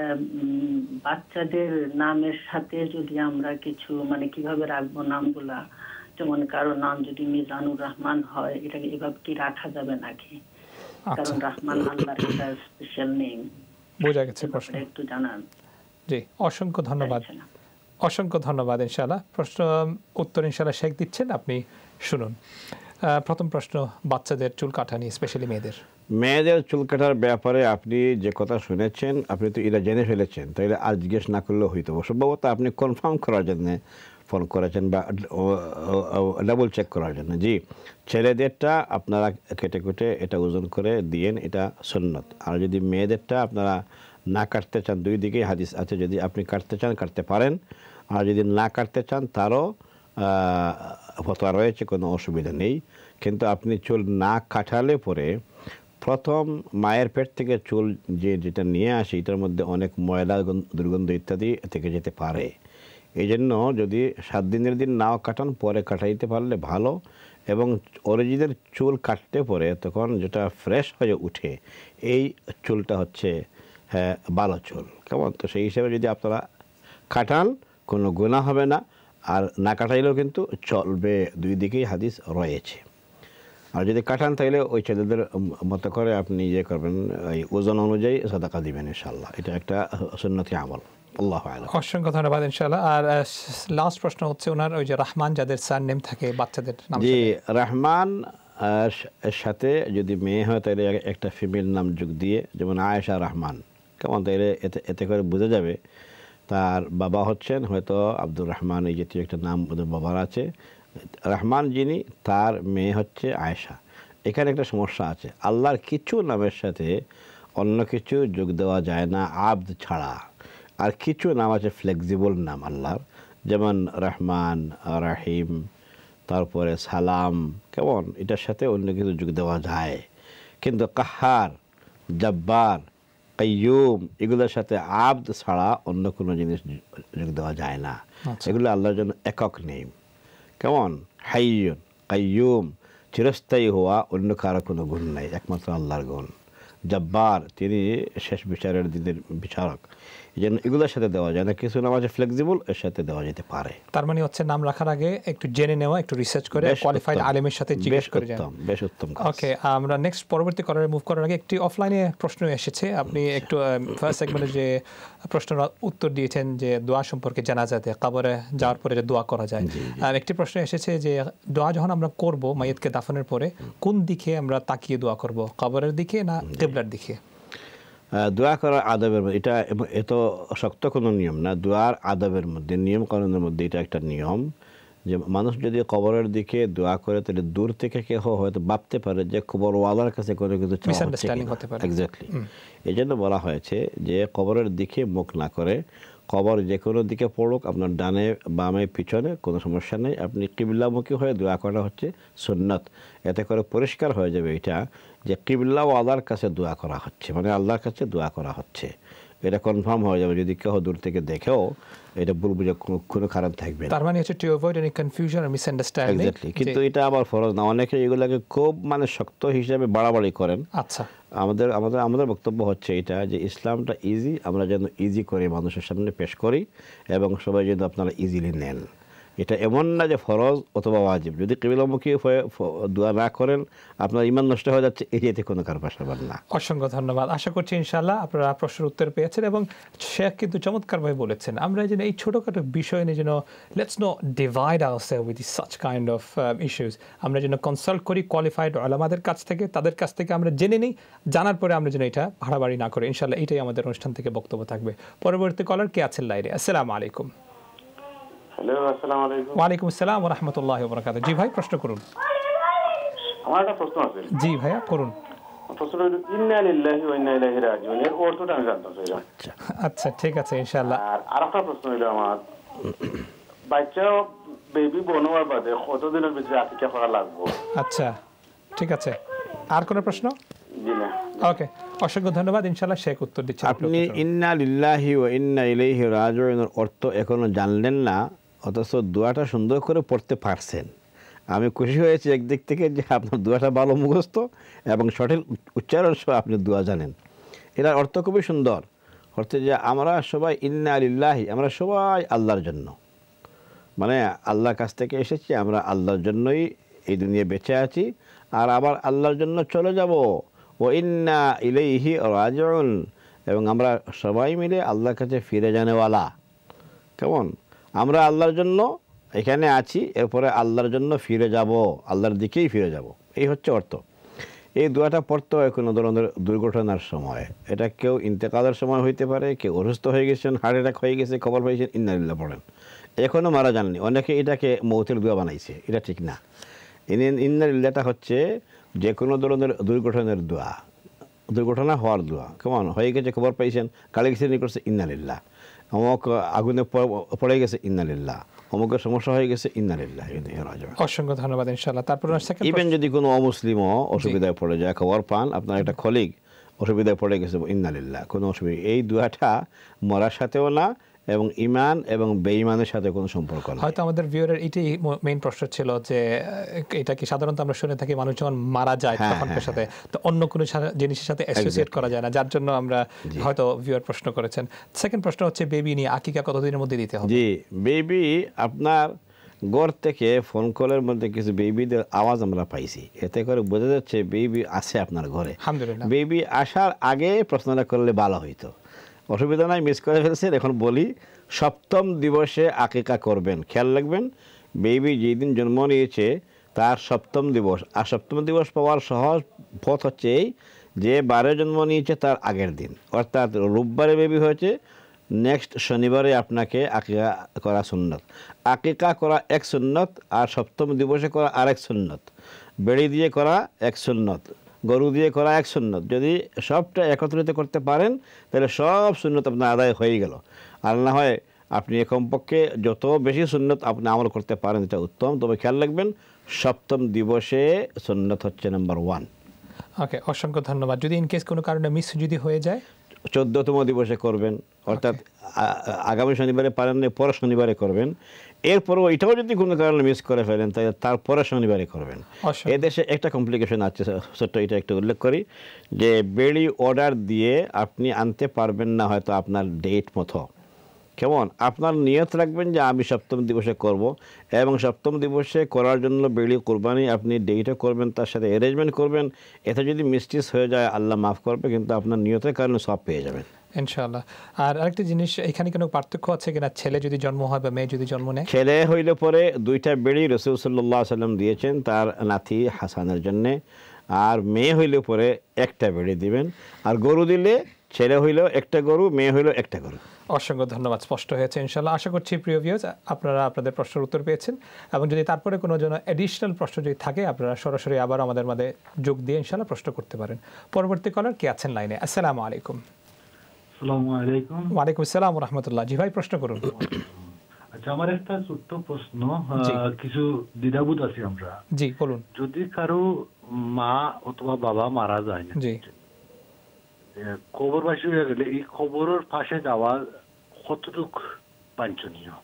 E: বাচ্চাদের নামের সাথে যদি আমরা কিছু মানে কিভাবে রাখবো নামগুলা, যেমন কারো নাম যদি মিজানুর রহমান হয়, এটাকে এভাবে কি রাখা যাবে নাকি? কারণ রহমান আল্লাহর একটা স্পেশাল নেম।
A: বোঝা গেছে প্রশ্ন,
E: একটু জানান।
A: জি, অসংখ্য ধন্যবাদ, অসংখ্য ধন্যবাদ। ইনশাআল্লাহ প্রশ্ন উত্তর ইনশাআল্লাহ শেখ দিচ্ছেন, আপনি শুনুন। প্রথম প্রশ্ন বাচ্চাদের চুল কাটা নিয়ে, স্পেশালি মেয়েদের
B: চুল কাটার ব্যাপারে আপনি যে কথা শুনেছেন, আপনি তো এটা জেনে ফেলেছেন, তাইলে আর জিজ্ঞেস না করলেও হইতো। সম্ভবত আপনি কনফার্ম করার জন্য ফোন করেছেন বা ডাবল চেক করার জন্য। জি, ছেলেদেরটা আপনারা কেটে কেটে এটা ওজন করে দিয়েন, এটা সুন্নত। আর যদি মেয়েদেরটা আপনারা না কাটতে চান, দুই দিকেই হাদিস আছে, যদি আপনি কাটতে চান কাটতে পারেন, আর যদি না কাটতে চান তারও ফতোয়া রয়েছে, কোনো অসুবিধা নেই। কিন্তু আপনি চুল না কাটালে পরে প্রথম মায়ের পেট থেকে চুল যেটা নিয়ে আসে, এটার মধ্যে অনেক ময়লা, দুর্গন্ধ ইত্যাদি থেকে যেতে পারে। এই জন্য যদি 7 দিনের দিন নাও কাটান, পরে কাটাইতে পারলে ভালো। এবং অরিজিনাল চুল কাটতে পরে তখন যেটা ফ্রেশ হয়ে উঠে, এই চুলটা হচ্ছে ভালো চুল। কেমন? তো সেই হিসাবে যদি আপনারা কাটান কোনো গুনাহ হবে না। আর না কাটাইলেও কিন্তু চলবে, দুই দিকেই হাদিস রয়েছে। আর যদি কাটান তাহলে ওই ছেলেদের মতো করে আপনি ইয়ে করবেন, ওই ওজন অনুযায়ী সাদাকা দিবেন ইনশাআল্লাহ। এটা একটা সুন্নতি আমল। আল্লাহু আ'লাম।
A: অসংখ্য ধন্যবাদ ইনশাআল্লাহ। আর লাস্ট প্রশ্ন হচ্ছে ওনার ওই যে রহমান যাদের সার নেম থাকে বাচ্চাদের নাম।
B: জি, রহমান এর সাথে যদি মেয়ে হয় তাহলে একটা ফিমেল নাম যোগ দিয়ে, যেমন আয়েশা রহমান, কেমন, তাইলে এতে করে বোঝা যাবে তার বাবা হচ্ছেন হয়তো আব্দুর রহমান, এই জাতীয় একটা নাম ওদের বাবার আছে। রহমান যিনি, তার মেয়ে হচ্ছে আয়েশা। এখানে একটা সমস্যা আছে, আল্লাহর কিছু নামের সাথে অন্য কিছু যোগ দেওয়া যায় না আব্দ ছাড়া। আর কিছু নাম আছে ফ্লেক্সিবল নাম আল্লাহর, যেমন রহমান, রাহিম, তারপরে সালাম, কেমন, এটার সাথে অন্য কিছু যোগ দেওয়া যায়। কিন্তু কাহার, জব্বার, কাইয়ুম এগুলোর সাথে আব্দ ছাড়া অন্য কোনো জিনিস যোগ দেওয়া যায় না। এগুলো আল্লাহর জন্য একক নেম। কেমন, হাইয়ুন, কাইয়ুম, চিরস্থায়ী হওয়া, অন্য কারো কোনো গুণ নাই, একমাত্র আল্লাহর গুণ। জব্বার, তিনি শেষ বিচারের দিনের বিচারক। এই জন্য এগুলোর সাথে দেওয়া যায় না। কিছু নাম আছে ফ্লেক্সিবল, এর সাথে দেওয়া যেতে পারে।
A: তার মানে হচ্ছে নাম রাখার আগে একটু জেনে নেওয়া, একটু রিসার্চ করে কোয়ালিফাইড আলেমের সাথে জিজ্ঞেস করে যান।
B: বেশ উত্তম।
A: ওকে, আমরা নেক্সট পরবর্তী কলারে মুভ করার আগে একটি অফলাইনে প্রশ্ন এসেছে। আপনি একটু ফার্স্ট সেগমেন্টে যে প্রশ্নের উত্তর দিয়েছেন যে দোয়া সম্পর্কে, জানাজাতে কবরে যাওয়ার পরে যে দোয়া করা যায়, আর একটি প্রশ্ন এসেছে যে দোয়া যখন আমরা করব মাইয়িতকে দাফনের পরে কোন দিকে আমরা তাকিয়ে দোয়া করব, কবরের দিকে না কিবলার দিকে?
B: দোয়া করার আদবের মধ্যে এটা এত শক্ত কোনো নিয়ম না, দোয়ার আদবের মধ্যে, নিয়ম কানুনের মধ্যে এটা একটা নিয়ম যে মানুষ যদি কবরের দিকে দোয়া করে তাহলে দূর থেকে কেউ হয়তো ভাবতে পারে যে কবরওয়ালার কাছে কোনো কিছু এক্স্যাক্টলি। এই জন্য বলা হয়েছে যে কবরের দিকে মুখ না করে, কবর যে কোনো দিকে পড়ুক, আপনার ডানে বামে পিছনে কোনো সমস্যা নেই, আপনি কিবলামুখী হয়ে দোয়া করা হচ্ছে সুন্নাত। এতে করে পরিষ্কার হয়ে যাবে এটা যে কিবলা ও আল্লাহর কাছে দোয়া করা হচ্ছে, মানে আল্লাহর কাছে দোয়া করা হচ্ছে, এটা কনফার্ম হয়ে যাবে। যদি কেউ দূর থেকে দেখেও এটা ভুল বুঝে কোনো কারণ থাকবে না।
A: তার মানে হচ্ছে টু অ্যাভয়েড এনি কনফিউশন আর মিসআন্ডারস্ট্যান্ডিং।
B: এক্স্যাক্টলি, কিন্তু এটা আবার ফরজ না। অনেকে এগুলোকে খুব মানে শক্ত হিসেবে বাড়াবাড়ি করেন।
A: আচ্ছা,
B: আমাদের বক্তব্য হচ্ছে এটা যে ইসলামটা ইজি, আমরা যেন ইজি করে মানুষের সামনে পেশ করি এবং সবাই যেন আপনারা ইজিলি নেন। এটা এমন না যে ফরজ অথবা ওয়াজিব। যদি কিবলামুখী হয়ে দোয়া না করেন আপনার ঈমান নষ্ট হয়ে যাচ্ছে, এতে কোনো কারণ পাশাবার না।
A: অসংখ্য ধন্যবাদ। আশা করছি ইনশাআল্লাহ আপনারা প্রশ্নের উত্তর পেয়েছেন এবং শেখ কিন্তু চমৎকারভাবে বলেছেন আমরা যেন এই ছোটোখাটো বিষয় নিয়ে যেন let's no divide ourselves with such kind of issues. আমরা যেন কনসাল্ট করি কোয়ালিফাইড উলামাদের কাছ থেকে, তাদের কাছ থেকে আমরা জেনে নিই, জানার পরে আমরা যেন এটা ভাড়াবাড়ি না করি। ইনশাআল্লাহ এটাই আমাদের অনুষ্ঠান থেকে বক্তব্য থাকবে। পরবর্তী কলার কে আছেন লাইনে? আসসালামু আলাইকুম।
F: হ্যালো, আসসালামু আলাইকুম।
A: ওয়ালাইকুম আসসালাম ওয়া রাহমাতুল্লাহি ওয়া বারাকাতুহু। জি ভাই, প্রশ্ন করুন।
F: আমার একটা প্রশ্ন আছে।
A: জি ভাইয়া, করুন।
F: প্রশ্ন হলো ইন্না লিল্লাহি ওয়া ইন্না ইলাইহি রাজিউন, এর অর্থটা আমি জানতে চাই।
A: আচ্ছা, ঠিক আছে ইনশাআল্লাহ।
F: আর আরেকটা প্রশ্ন হলো আমার, বাচ্চা বেবি বনোয়ার বাদে কতদিনের ভিতরে আকিকা করা লাগবে?
A: আচ্ছা, ঠিক আছে। আর কোনো প্রশ্ন?
F: জি না।
A: ওকে, অসংখ্য ধন্যবাদ। ইনশাআল্লাহ শেখ উত্তর দিচ্ছেন।
B: আপনি ইন্না লিল্লাহি ওয়া ইন্না ইলাইহি রাজিউনের অর্থ এখনো জানলেন না, অথচ দোয়াটা সুন্দর করে পড়তে পারছেন। আমি খুশি হয়েছি একদিক থেকে যে আপনার দোয়াটা ভালো মুখস্থ এবং সঠিক উচ্চারণ সহ আপনি দোয়া জানেন। এটার অর্থ খুবই সুন্দর। অর্থে যে আমরা সবাই ইন্না লিল্লাহি, আমরা সবাই আল্লাহর জন্য, মানে আল্লাহর কাছ থেকে এসেছি, আমরা আল্লাহর জন্যই এই দুনিয়া বেঁচে আছি আর আবার আল্লাহর জন্য চলে যাব। ও ইন্না ইলাইহি রাজিউন, এবং আমরা সবাই মিলে আল্লাহর কাছে ফিরে জানেওয়ালা। কেমন, আমরা আল্লাহর জন্য এখানে আছি, এরপরে আল্লাহর জন্য ফিরে যাব, আল্লাহর দিকেই ফিরে যাব, এই হচ্ছে অর্থ। এই দোয়াটা পড়তে হয় কোনো ধরনের দুর্ঘটনার সময়। এটা কেউ ইন্তেকালের সময় হইতে পারে, কেউ অসুস্থ হয়ে গেছেন, হার্ট অ্যাটাক হয়ে গেছে, খবর পাইছেন, ইন্না লিল্লাহ পড়েন। এখনও মারা যাননি, অনেকে এটাকে মৌতের দোয়া বানাইছে, এটা ঠিক না। ইন্না লিল্লাহটা হচ্ছে যে কোনো ধরনের দুর্ঘটনার দোয়া, দুর্ঘটনা হওয়ার দোয়া। কেমন, হয়ে গেছে, খবর পাইছেন, গাড়ি অ্যাক্সিডেন্ট করছে, ইন্না লিল্লাহ। অমুক আগুনে পড়ে গেছে, ইন্না লিল্লাহ। অমুকের সমস্যা হয়ে গেছে, ইন্না লিল্লাহ।
A: অসংখ্য ধন্যবাদ ইনশাআল্লাহ। তারপর
B: ইভেন যদি কোনো অমুসলিমও অসুবিধায় পড়ে যায়, খবর পান আপনার একটা কলিগ অসুবিধায় পড়ে গেছে, ইন্না লিল্লাহ, কোনো অসুবিধা, এই দোয়াটা মরার সাথেও না এবং ঈমান এবং বেঈমানের সাথে কোনো সম্পর্ক নেই।
A: হয়তো আমাদের ভিউয়ারের এটাই মেইন প্রশ্ন ছিল যে এটা কি সাধারণত আমরা শুনে থাকি মানুষ যখন মারা যায় তখনকার সাথে, তো অন্য কোনো জিনিসের সাথে অ্যাসোসিয়েট করা যায় না, যার জন্য আমরা হয়তো ভিউয়ার প্রশ্ন করেছেন। সেকেন্ড প্রশ্ন হচ্ছে বেবি নিয়ে, আকিকা কতদিনের মধ্যে দিতে হবে?
B: জি, বেবি আপনার ঘর থেকে ফোন কলের মধ্যে কিছু বেবিদের আওয়াজ আমরা পাইছি, এতে করে বোঝা যাচ্ছে বেবি আছে আপনার ঘরে।
A: আলহামদুলিল্লাহ।
B: বেবি আসার আগে প্রশ্নটা করলে ভালো হইতো, অসুবিধা নাই, মিস করে ফেলছেন। এখন বলি, সপ্তম দিবসে আকিকা করবেন। খেয়াল রাখবেন, বেবি যেদিন জন্ম নিয়েছে তার সপ্তম দিবস, আর সপ্তম দিবস পাওয়ার সহজ পথ হচ্ছে এই যে বারে জন্ম নিয়েছে তার আগের দিন, অর্থাৎ রোববারে বেবি হয়েছে, নেক্সট শনিবারে আপনাকে আকিকা করা সুন্নত। আকিকা করা এক সুন্নত, আর সপ্তম দিবসে করা আরেক সুন্নত। বেড়ি দিয়ে করা এক সুন্নত, গরু দিয়ে করা এক সুন্নত। যদি সবটা একত্রিত করতে পারেন তাহলে সব সুন্নত আপনার আদায় হয়ে গেল। আর না হয় আপনি কমপক্ষে যত বেশি সুন্নত আপনি আমল করতে পারেন এটা উত্তম। তবে খেয়াল রাখবেন, সপ্তম দিবসে সুন্নত হচ্ছে নাম্বার 1।
A: ওকে, অসংখ্য ধন্যবাদ। যদি ইন কেস কোনো কারণে মিস যদি হয়ে যায়,
B: 14তম দিবসে করবেন, অর্থাৎ আগামী শনিবারে পারেন না, পরের শনিবারে করবেন। এরপরও এটাও যদি কোনো কারণে মিস করে ফেলেন তাহলে তারপরে শনিবারে করবেন। এদেশে একটা কমপ্লিকেশন আছে, ছোট্ট এটা একটু উল্লেখ করি, যে বেড়ি অর্ডার দিয়ে আপনি আনতে পারবেন না হয়তো আপনার ডেট মতো। কেমন, আপনার নিয়ত রাখবেন যে আমি সপ্তম দিবসে করব, এবং সপ্তম দিবসে করার জন্য বেড়ি কোরবানি আপনি ডেটও করবেন, তার সাথে অ্যারেঞ্জমেন্ট করবেন। এতে যদি মিস্টেক হয়ে যায় আল্লাহ মাফ করবে, কিন্তু আপনার নিয়তের কারণে সব পেয়ে যাবেন
A: ইনশাআল্লাহ। আর আরেকটা জিনিস, এখানে কোনো পার্থক্য আছে কিনা, ছেলে যদি জন্ম হয় বা মেয়ে যদি জন্ম নেয়?
B: ছেলে হইলে পরে 2টা বেড়ি রাসূল সাল্লাল্লাহু আলাইহি ওয়াসাল্লাম দিয়েছেন তার নাতি হাসানের জন্য, আর মেয়ে হইলে পরে একটা বেড়ি দিবেন। আর গরু দিলে ছেলে হইলেও একটা গরু, মেয়ে হইলেও একটা গরু।
A: অসংখ্য ধন্যবাদ, স্পষ্ট হয়েছে ইনশাআল্লাহ। আশা করছি প্রিয় ভিউয়ার্স আপনারা আপনাদের প্রশ্নের উত্তর পেয়েছেন, এবং যদি তারপরে কোনো জন্য অ্যাডিশনাল প্রশ্ন যদি থাকে আপনারা সরাসরি আবার আমাদের মধ্যে যোগ দিয়ে ইনশাআল্লাহ প্রশ্ন করতে পারেন। পরবর্তী কলার কে আছেন লাইনে? আসসালামু আলাইকুম।
G: আসসালামু আলাইকুম।
A: ওয়ালাইকুম আসসালাম ওয়া রাহমাতুল্লাহ। জি ভাই, প্রশ্ন করুন।
G: আচ্ছা, আমার একটা ছোট্ট প্রশ্ন, কিছু দ্বিধাবোধ আছে আমরা।
A: জি বলুন।
G: যদি কারো মা অথবা বাবা মারা যায় না,
A: জি,
G: কবরবাসী হয়ে গেলে এই কবরের পাশে যাওয়া কতটুকু বাঞ্ছনীয়?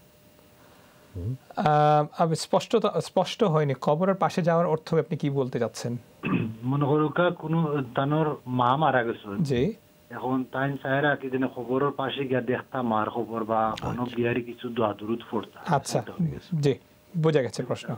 A: স্পষ্ট হয়নি, কবরের পাশে যাওয়ার অর্থ আপনি কি বলতে যাচ্ছেন?
G: মনে করুকা কোনো তানোর মা মারা গেছে,
A: জি,
G: এখন তাই চায়রা কি যেন খবরের পাশে গিয়া দেখতা মার খবর বা কোনো বিয়ারি কিছু দোয়া দুরুদ পড়তা।
A: আচ্ছা, জি বোঝা গেছে প্রশ্ন।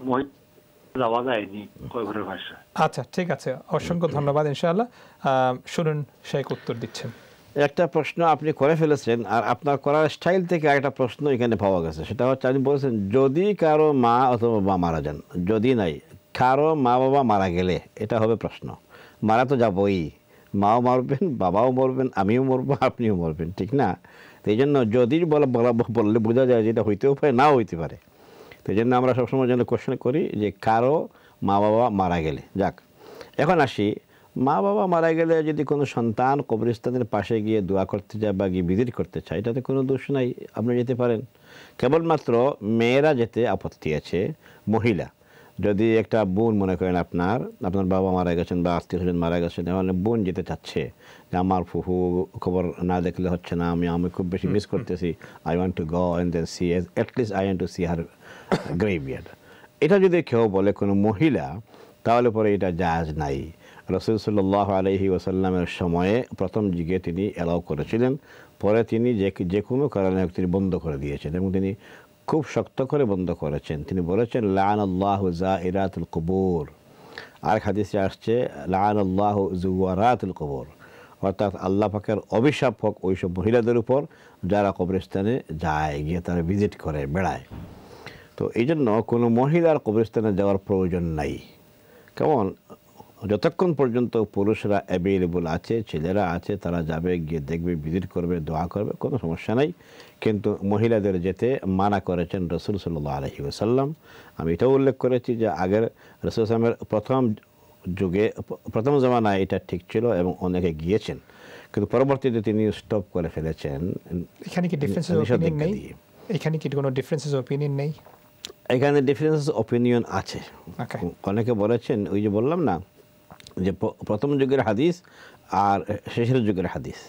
G: যাওয়া যায়নি কবরের পাশে।
A: আচ্ছা, ঠিক আছে, অসংখ্য ধন্যবাদ। ইনশাআল্লাহ শুনুন শেখ উত্তর দিচ্ছেন।
B: একটা প্রশ্ন আপনি করে ফেলেছেন, আর আপনার করার স্টাইল থেকে একটা প্রশ্ন এখানে পাওয়া গেছে। সেটা হচ্ছে আপনি বলেছেন যদি কারো মা অথবা বাবা মারা যান, যদি নাই কারো মা বাবা মারা গেলে, এটা হবে প্রশ্ন। মারা তো যাবই, মাও মরবেন, বাবাও মরবেন, আমিও মরবো, আপনিও মরবেন, ঠিক না? তো এই জন্য যদি বললে বোঝা যায় যেটা হইতেও পারে, নাও হইতে পারে। তো এই জন্য আমরা সবসময় যেন কোশ্চেন করি যে কারো মা বাবা মারা গেলে। যাক, এখন আসি, মা বাবা মারা গেলে যদি কোনো সন্তান কবরস্থানের পাশে গিয়ে দোয়া করতে যায় বা গিয়ে ভিজিট করতে চায়, এটাতে কোনো দোষ নাই, আপনি যেতে পারেন। কেবলমাত্র মেয়েরা যেতে আপত্তি আছে। মহিলা যদি একটা বোন মনে করেন আপনার বাবা মারা গেছেন বা আত্মীয় স্বজন মারা গেছেন, তাহলে বোন যেতে চাচ্ছে যে আমার ফুফু খবর না দেখলে হচ্ছে না, আমি খুব বেশি মিস করতেছি, I want to go and then see, at least I want to see her graveyard. এটা যদি কেউ বলে কোনো মহিলা, তাহলে পরে এটা জায়েজ নাই। রাসূল সাল্লাল্লাহু আলাইহি ওয়াসাল্লামের সময়ে প্রথম যুগে তিনি অ্যালাউ করেছিলেন, পরে তিনি যে কোনো কারণে তিনি বন্ধ করে দিয়েছেন, এবং তিনি খুব শক্ত করে বন্ধ করেছেন। তিনি বলেছেন লাআনাল্লাহু যায়িরাতুল কুবুর। আর হাদিসে আসছে লাআনাল্লাহু যুওয়ারাতুল কুবুর, অর্থাৎ আল্লাহ পাকের অভিশাপ হোক ওই সব মহিলাদের উপর যারা কবরস্থানে যায়, গিয়ে তারা ভিজিট করে বেড়ায়। তো এই জন্য কোনো মহিলার কবরস্থানে যাওয়ার প্রয়োজন নাই। কেমন, যতক্ষণ পর্যন্ত পুরুষরা অ্যাভেলেবল আছে, ছেলেরা আছে, তারা যাবে, গিয়ে দেখবে, ভিজিট করবে, দোয়া করবে, কোনো সমস্যা নাই। কিন্তু মহিলাদের যেতে মানা করেছেন রাসূল সাল্লাল্লাহু আলাইহি ওয়াসাল্লাম। আমি এটাও উল্লেখ করেছি যে আগের রাসূল সাল্লামের প্রথম জমানায় এটা ঠিক ছিল এবং অনেকে গিয়েছেন, কিন্তু পরবর্তীতে তিনি স্টপ করে ফেলেছেন।
A: এখানে কি ডিফারেন্সেস অপিনিয়ন নেই? এখানে কি কোনো ডিফারেন্সেস অপিনিয়ন নেই?
B: এখানে ডিফারেন্সেস অপিনিয়ন আছে। অনেকে বলেছেন, ওই যে বললাম না যে প্রথম যুগের হাদিস আর শেষের যুগের হাদিস,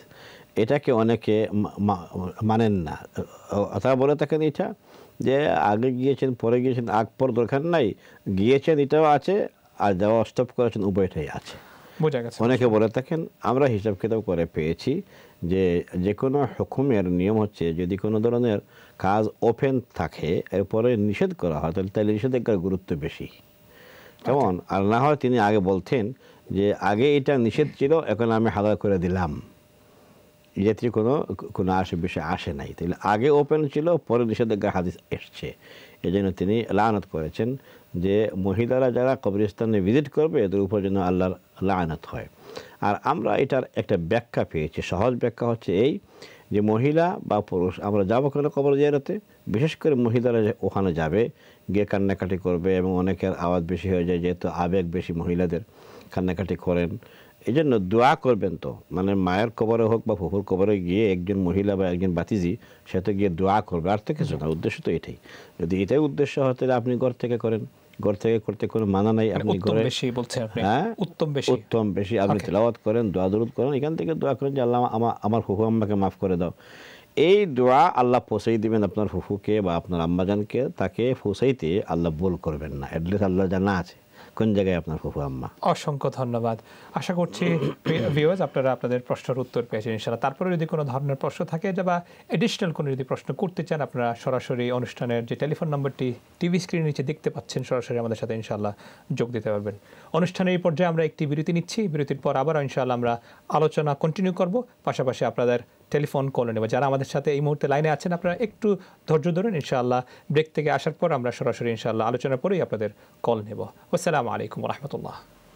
B: এটাকে অনেকে মানেন না। তারা বলে থাকেন এটা যে আগে গিয়েছেন পরে গিয়েছেন, আগ পর দরকার নাই, গিয়েছেন এটাও আছে আর যাওয়া স্টপ করেছেন উভয়টাই আছে, অনেকে বলে থাকেন। আমরা হিসাব কিতাব করে পেয়েছি যে যে কোনো হুকুমের নিয়ম হচ্ছে যদি কোনো ধরনের কাজ ওপেন থাকে এরপরে নিষেধ করা হয় তাহলে নিষেধাজ্ঞার গুরুত্ব বেশি। কেমন? আর না হয় তিনি আগে বলতেন যে আগে এটা নিষেধ ছিল এখন আমি হালাল করে দিলাম, এতে কোনো বিষয় আসে নাই। তাহলে আগে ওপেন ছিল পরে নিষেধাজ্ঞার হাদিস এসছে, এই জন্য তিনি লানত করেছেন যে মহিলারা যারা কবরস্থানে ভিজিট করবে এদের উপর যেন আল্লাহর লানত হয়। আর আমরা এটার একটা ব্যাখ্যা পেয়েছি, সহজ ব্যাখ্যা হচ্ছে এই যে মহিলা বা পুরুষ আমরা যাবো কেন কবর জিয়ারতে, বিশেষ করে মহিলারা ওখানে যাবে গিয়ে কান্নাকাটি করবে এবং অনেকের আওয়াজ বেশি হয়ে যায় যেহেতু আবেগ বেশি মহিলাদের, কান্নাকাটি করেন, এই জন্য দোয়া করবেন। তো মানে মায়ের কবরে হোক বা ফুফুর কবরে গিয়ে একজন মহিলা বা একজন বাতিজি সে তো গিয়ে দোয়া করবে, আর তো কিছু না, উদ্দেশ্য তো এটাই। যদি এটাই উদ্দেশ্য হয় তাহলে আপনি ঘর থেকে করেন, ঘর থেকে করতে কোনো মানা নাই। আপনি ঘরে উত্তম বেশি আপনি তেলাওয়াত করেন, দোয়া দরুদ করেন, এখান থেকে দোয়া করেন যে আল্লাহ আমার ফুফু আম্মাকে মাফ করে দাও। এই দোয়া আল্লাহ পৌঁছাই দিবেন আপনার ফুফুকে বা আপনার আম্মাজানকে, তাকে পৌঁছাইতে আল্লাহ ভুল করবেন না, অ্যাড্রেস আল্লাহ জানা আছে কোন জায়গায় আপনার ফুফু আম্মা।
A: অসংখ্য ধন্যবাদ। আশা করছি ভিউয়ার্স আপনারা আপনাদের প্রশ্নের উত্তর পেয়েছেন ইনশাআল্লাহ। তারপরে যদি কোনো ধরনের প্রশ্ন থাকে বা এডিশনাল কোনো যদি প্রশ্ন করতে চান আপনারা সরাসরি অনুষ্ঠানের যে টেলিফোন নম্বরটি টিভি স্ক্রিনের নিচে দেখতে পাচ্ছেন সরাসরি আমাদের সাথে ইনশাআল্লাহ যোগ দিতে পারবেন। অনুষ্ঠানের এই পর্যায়ে আমরা একটি বিরতি নিচ্ছি, বিরতির পর আবার ইনশাআল্লাহ আমরা আলোচনা কন্টিনিউ করব, পাশাপাশি আপনাদের টেলিফোন কলে নেব। যারা আমাদের সাথে এই মুহূর্তে লাইনে আছেন আপনারা একটু ধৈর্য ধরুন, ইনশাআল্লাহ ব্রেক থেকে আসার পর আমরা সরাসরি ইনশাআল্লাহ আলোচনা করেই আপনাদের কল নেব। আসসালামু আলাইকুম রহমতুল্লাহ।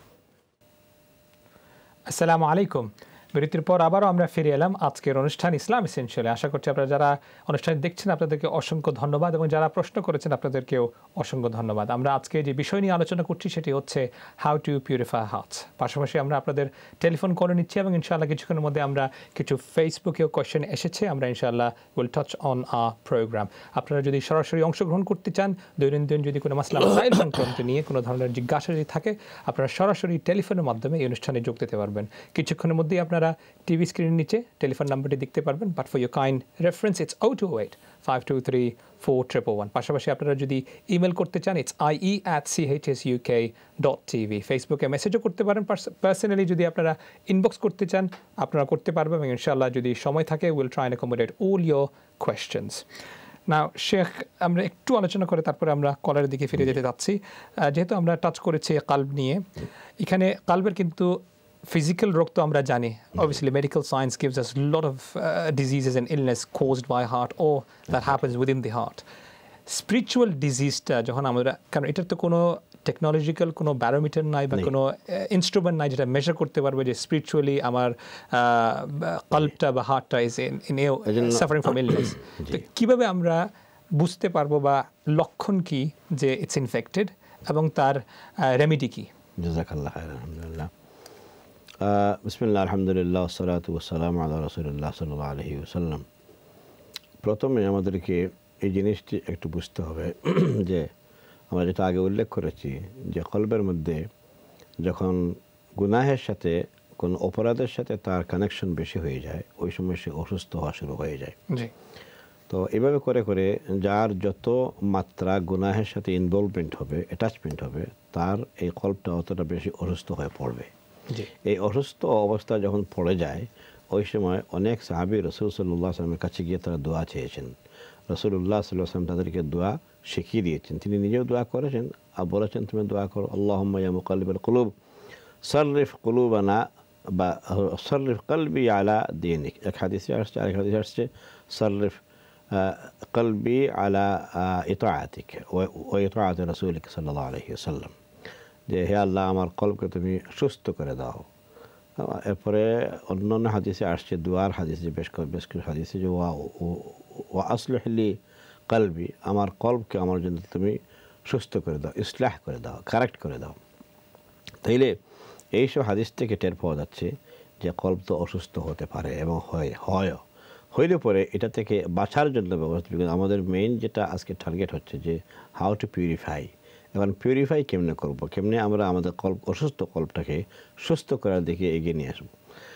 A: আসসালামু আলাইকুম। বিরতির পর আবারও আমরা ফিরে এলাম আজকের অনুষ্ঠান ইসলাম এসেনশিয়ালে। আশা করছি আপনারা যারা অনুষ্ঠান দেখছেন আপনাদেরকে অসংখ্য ধন্যবাদ এবং যারা প্রশ্ন করেছেন আপনাদেরকেও অসংখ্য ধন্যবাদ। আমরা আজকে যে বিষয় নিয়ে আলোচনা করছি সেটি হচ্ছে হাউ টু পিউরিফাই হার্টস। পাশাপাশি আমরা আপনাদের টেলিফোন করে নিচ্ছি এবং ইনশাআল্লাহ কিছুক্ষণের মধ্যে আমরা কিছু ফেসবুকেও কোয়েশ্চেন এসেছে, আমরা ইনশাআল্লাহ will touch on our program. আপনারা যদি সরাসরি অংশগ্রহণ করতে চান, দৈনন্দিন যদি কোনো মাসলা মাসাইল সংক্রান্ত নিয়ে কোনো ধরনের জিজ্ঞাসা যদি থাকে আপনারা সরাসরি টেলিফোনের মাধ্যমে এই অনুষ্ঠানে যোগ দিতে পারবেন। কিছুক্ষণের মধ্যেই আপনারা টিভি স্ক্রিনের নিচে টেলিফোন নাম্বারটি দেখতে পারবেন, but for your kind reference it's 028-523-4111। পাশাপাশি আপনারা যদি ইমেল করতে চান ইটস ie@chsuk.tv। ফেসবুকে মেসেজও করতে পারেন, পার্সোনালি যদি আপনারা ইনবক্স করতে চান আপনারা করতে পারবেন এবং ইনশাআল্লাহ যদি সময় থাকে will try and accommodate all your questions. না শেখ, আমরা একটু আলোচনা করে তারপরে আমরা কলারের দিকে ফিরে যেতে যাচ্ছি। যেহেতু আমরা টাচ করেছি কাল্ব নিয়ে, এখানে কাল্বের কিন্তু physical রোগ তো আমরা জানি, obviously medical science gives us a lot of diseases and illness caused by heart or that happens within the heart. Spiritual diseaseটা যখন আমরা, কারণ এটার তো কোনো টেকনোলজিক্যাল কোনো ব্যারোমিটার নাই বা কোনো ইনস্ট্রুমেন্ট নাই যেটা মেজার করতে পারবে যে স্পিরিচুয়ালি আমার কল্পটা বা হার্টটা is in suffering from illness. তো কীভাবে আমরা বুঝতে পারবো বা লক্ষণ কি যে ইটস ইনফেক্টেড এবং তার রেমেডি কি?
B: জাযাকাল্লাহ খাইরান। আলহামদুলিল্লাহ, বিসমিল্লাহ, আলহামদুলিল্লাহ, ওয়াসসালাতু ওয়াসসালামু আলা রাসূলিল্লাহ সাল্লাল্লাহু আলাইহি ওয়াসাল্লাম। প্রথমে আমাদেরকে এই জিনিসটি একটু বুঝতে হবে যে আমরা যেটা আগে উল্লেখ করেছি যে কলবের মধ্যে যখন গুনাহের সাথে কোনো অপরাধের সাথে তার কানেকশন বেশি হয়ে যায় ওই সময় সে অসুস্থ হওয়া শুরু হয়ে যায়। তো এভাবে করে করে যার যত মাত্রা গুনাহের সাথে ইনভলভমেন্ট হবে, অ্যাটাচমেন্ট হবে, তার এই কলবটা অতটা বেশি অসুস্থ হয়ে পড়বে। এই অসুস্থ অবস্থা যখন পড়ে যায় ওই সময় অনেক সাহাবী রাসূল সাল্লাল্লাহু আলাইহি ওয়াসাল্লামের কাছে গিয়ে তারা দোয়া চেয়েছেন। রাসূলুল্লাহ সাল্লাল্লাহু আলাইহি ওয়াসাল্লাম তাদেরকে দোয়া শিখিয়ে দিয়েছেন, তিনি নিজেও দোয়া করেছেন আর বলেছেন তুমি দোয়া করো, আল্লাহুম্মা ইয়া মুকাল্লিবাল কুলুব সাররিফ কুলুবানা বা সাররিফ কলবি আলা দীনিক। এক হাদিসে আসছে, আরেক হাদিসে আসছে সাররিফ কলবি আলা ইতাআতিক ওয়া ইতাআতি রাসূলিক সাল্লাল্লাহু আলাইহি ওয়াসাল্লাম, যে হে আল্লাহ আমার কলবকে তুমি সুস্থ করে দাও। এরপরে অন্যান্য হাদিসে আসছে দোয়ার হাদিসে বেশ কিছু হাদিসে যে ওয়া আসলিহ লি কলবি, আমার কলবকে আমার জন্য তুমি সুস্থ করে দাও, ইসলাহ করে দাও, কারেক্ট করে দাও। তাইলে এইসব হাদিস থেকে টের পাওয়া যাচ্ছে যে কলব তো অসুস্থ হতে পারে এবং হইলে পরে এটা থেকে বাঁচার জন্য ব্যবস্থা। আমাদের মেইন যেটা আজকে টার্গেট হচ্ছে যে হাউ টু পিউরিফাই। এখন পিউরিফাই কেমনে করবো, কেমনে আমরা আমাদের কল্প অসুস্থ কল্পটাকে সুস্থ করার দিকে এগিয়ে নিয়ে আসবো।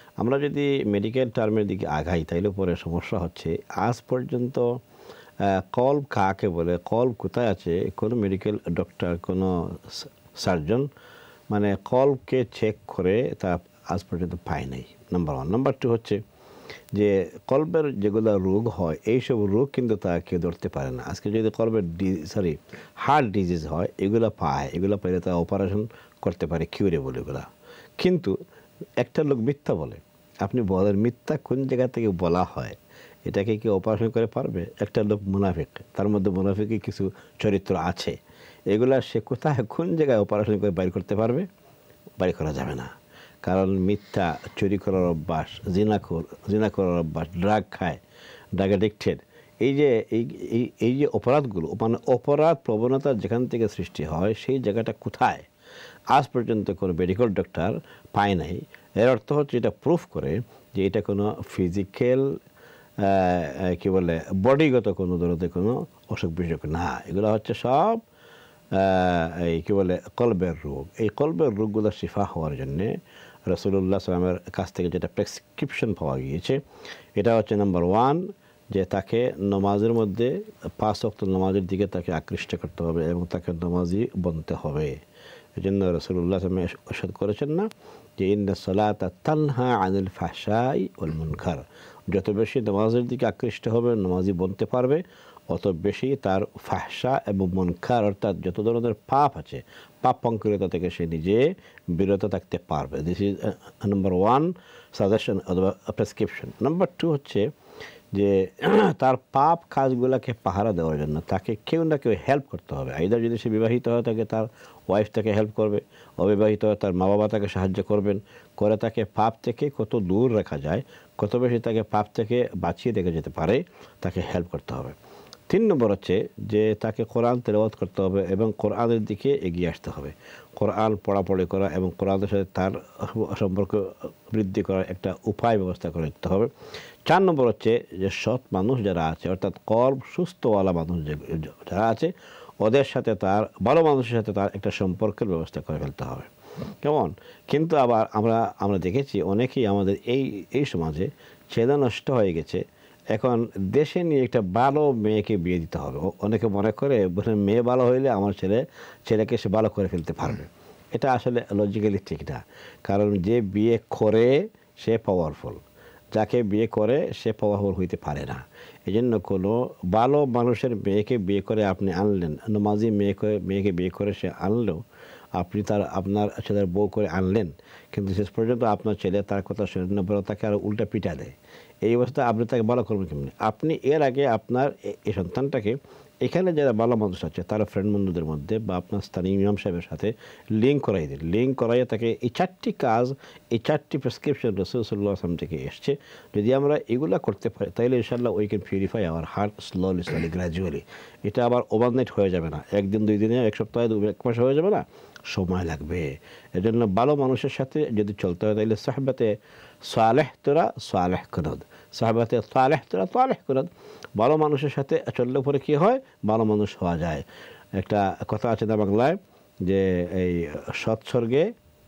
B: আমরা যদি মেডিকেল টার্মের দিকে আগাই তাইলে পরে সমস্যা হচ্ছে আজ পর্যন্ত কলব কাকে বলে, কলব কোথায় আছে, কোনো মেডিকেল ডক্টর, কোনো সার্জন মানে কলবকে চেক করে তা আজ পর্যন্ত পায় নাই, নাম্বার 1। নাম্বার 2 হচ্ছে যে কলবের যেগুলো রোগ হয় এইসব রোগ কিন্তু তা কেউ ধরতে পারে না। আজকে যদি কলবের হার্ট ডিজিজ হয় এগুলো পায়, এগুলো পাইলে তা অপারেশন করতে পারে, কিউরেবল এগুলা। কিন্তু একটা লোক মিথ্যা বলে, আপনি বলেন মিথ্যা কোন জায়গা থেকে বলা হয়, এটাকে কি অপারেশন করে পারবে? একটা লোক মুনাফিক, তার মধ্যে মুনাফিকের কিছু চরিত্র আছে, এগুলা সে কোথায় কোন জায়গায় অপারেশন করে বাইর করতে পারবে? বাইর করা যাবে না। কারণ মিথ্যা, চুরি করার অভ্যাস, জিনা করার অভ্যাস, ড্রাগ খায়, ড্রাগ অ্যাডিক্টেড, এই যে অপরাধগুলো, মানে অপরাধ প্রবণতা যেখান থেকে সৃষ্টি হয় সেই জায়গাটা কোথায় আজ পর্যন্ত কোনো মেডিকেল ডক্টর পায় নাই। এর অর্থ হচ্ছে এটা প্রুফ করে যে এটা কোনো ফিজিক্যাল কি বলে বডিগত কোনো ধরনের কোনো অসুখ বিসুখ না, এগুলো হচ্ছে সব এই কী বলে কলবের রোগ। এই কলবের রোগগুলো শিফা হওয়ার জন্যে রাসূলুল্লাহ সাল্লামের কাছ থেকে যেটা প্রেসক্রিপশন পাওয়া গিয়েছে এটা হচ্ছে নাম্বার 1 যে তাকে নমাজের মধ্যে 5 ওয়াক্ত নমাজের দিকে তাকে আকৃষ্ট করতে হবে এবং তাকে নমাজি বনতে হবে। এই জন্য রাসূলুল্লাহ সাল্লাম ইরশাদ করেছেন না যে ইন্না সালাতা তানহা আনিল ফাহশাই ওয়াল মুনকার, যত বেশি নমাজের দিকে আকৃষ্ট হবে, নমাজি বনতে পারবে, অত বেশি তার ফাহশা এবং মুনকার অর্থাৎ যত ধরনের পাপ আছে পাপ পঙ্কিলতা থেকে সে নিজে বিরত থাকতে পারবে। দিস ইজ নাম্বার 1 সাজেশন অথবা প্রেসক্রিপশন। নাম্বার 2 হচ্ছে যে তার পাপ কাজগুলোকে পাহারা দেওয়ার জন্য তাকে কেউ না কেউ হেল্প করতে হবে। আইদার যদি সে বিবাহিত হয় তাকে তার ওয়াইফ তাকে হেল্প করবে, অবিবাহিত হয় তার মা বাবা তাকে সাহায্য করবেন, করে তাকে পাপ থেকে কত দূর রাখা যায়, কত বেশি তাকে পাপ থেকে বাঁচিয়ে রেখে যেতে পারে তাকে হেল্প করতে হবে। 3 নম্বর হচ্ছে যে তাকে কোরআন তেলাওয়াত করতে হবে এবং কোরআনের দিকে এগিয়ে আসতে হবে। কোরআন পড়াপড়ি করা এবং কোরআনের সাথে তার সম্পর্ক বৃদ্ধি করার একটা উপায় ব্যবস্থা করে দিতে হবে। 4 নম্বর হচ্ছে যে সৎ মানুষ যারা আছে অর্থাৎ কলব সুস্থওয়ালা মানুষ যারা আছে ওদের সাথে তার, ভালো মানুষের সাথে তার একটা সম্পর্কের ব্যবস্থা করে ফেলতে হবে। কেমন? কিন্তু আবার আমরা দেখেছি অনেকেই আমাদের এই সমাজে ছেলে নষ্ট হয়ে গেছে, এখন দেশে নিয়ে একটা ভালো মেয়েকে বিয়ে দিতে হবে। অনেকে মনে করে মেয়ে ভালো হইলে আমার ছেলেকে সে ভালো করে ফেলতে পারবে। এটা আসলে লজিক্যালি ঠিক না, কারণ যে বিয়ে করে সে পাওয়ারফুল, যাকে বিয়ে করে সে পাওয়ারফুল হইতে পারে না। এই জন্য কোনো ভালো মানুষের মেয়েকে বিয়ে করে আপনি আনলেন, নমাজি মেয়েকে বিয়ে করে সে আনলেও আপনি আপনার ছেলের বউ করে আনলেন, কিন্তু শেষ পর্যন্ত আপনার ছেলে তার কথা শুনে না বলে তাকে আরও উল্টা পিটা দেয়। এই অবস্থায় আপনি তাকে ভালো করবেন কেমনি? আপনি এর আগে আপনার এই সন্তানটাকে এখানে যারা ভালো মানুষ আছে তারা ফ্রেন্ড বন্ধুদের মধ্যে বা আপনার স্থানীয় ইমাম সাহেবের সাথে লিঙ্ক করাই দিন। লিঙ্ক করাইয়ে তাকে এই 4টি কাজ, এই 4টি প্রেসক্রিপশন রাসূল সাল্লাল্লাহু আলাইহি ওয়াসাল্লাম থেকে এসছে, যদি আমরা এগুলো করতে পারি তাহলে ইনশাআল্লাহ we can purify our heart slowly gradually. এটা আবার ওভারনাইট হয়ে যাবে না, একদিন 2 দিনে, 1 সপ্তাহে, 1 মাসে হয়ে যাবে না, সময় লাগবে। এজন্য ভালো মানুষের সাথে যদি চলতে হয় তাহলে সাহবাতে সালেহ তোরা সালেহ কুনদ, সাহবাতে সালেহ তোরা সালেহ কুনদ, ভালো মানুষের সাথে চললে পরে কী হয়? ভালো মানুষ হওয়া যায়। একটা কথা আছে না বাংলায় যে এই সৎসর্গে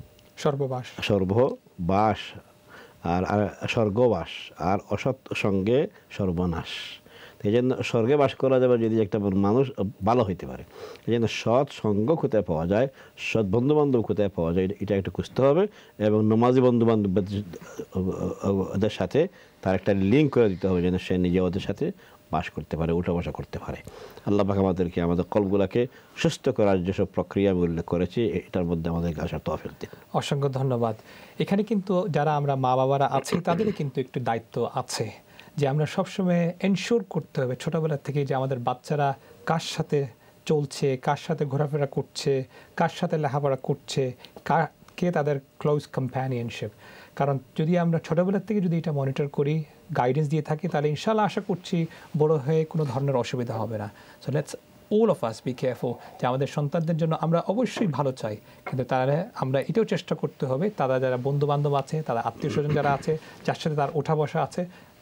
B: সর্ববাস আর স্বর্গবাস আর অসৎ সঙ্গে সর্বনাশ। এই জন্য স্বর্গে বাস করা যাবে যদি একটা মানুষ ভালো হইতে পারে। এই জন্য সৎ সঙ্গ কোথায় পাওয়া যায়, সৎ বন্ধুবান্ধব কোথায় পাওয়া যায় এটা একটু খুঁজতে হবে এবং নমাজি বন্ধুবান্ধবদের সাথে তার একটা লিঙ্ক করে দিতে হবে যেন সে নিজে ওদের সাথে বাস করতে পারে, উঠা বসা করতে পারে। আল্লাহ পাক আমাদেরকে আমাদের কলবগুলোকে সুস্থ করার যেসব প্রক্রিয়া আমি উল্লেখ করেছি এটার মধ্যে আমাদেরকে আসার তৌফিক দিন।
A: অসংখ্য ধন্যবাদ। এখানে কিন্তু যারা আমরা মা বাবারা আছি তাদেরই কিন্তু একটু দায়িত্ব আছে যে আমরা সবসময় এনশিওর করতে হবে ছোটোবেলা থেকে যে আমাদের বাচ্চারা কার সাথে চলছে, কার সাথে ঘোরাফেরা করছে, কার সাথে লেখাপড়া করছে, কে তাদের ক্লোজ কম্প্যানিয়নশিপ। কারণ যদি আমরা ছোটোবেলার থেকে যদি এটা মনিটর করি, গাইডেন্স দিয়ে থাকি, তাহলে ইনশাআল্লাহ আশা করছি বড় হয়ে কোনো ধরনের অসুবিধা হবে না। So let's all of us be careful যে আমাদের সন্তানদের জন্য আমরা অবশ্যই ভালো চাই, কিন্তু তাহলে আমরা এটাও চেষ্টা করতে হবে তারা যারা বন্ধু বান্ধব আছে, তারা আত্মীয় স্বজন যারা আছে, যার সাথে তার ওঠা বসা আছে,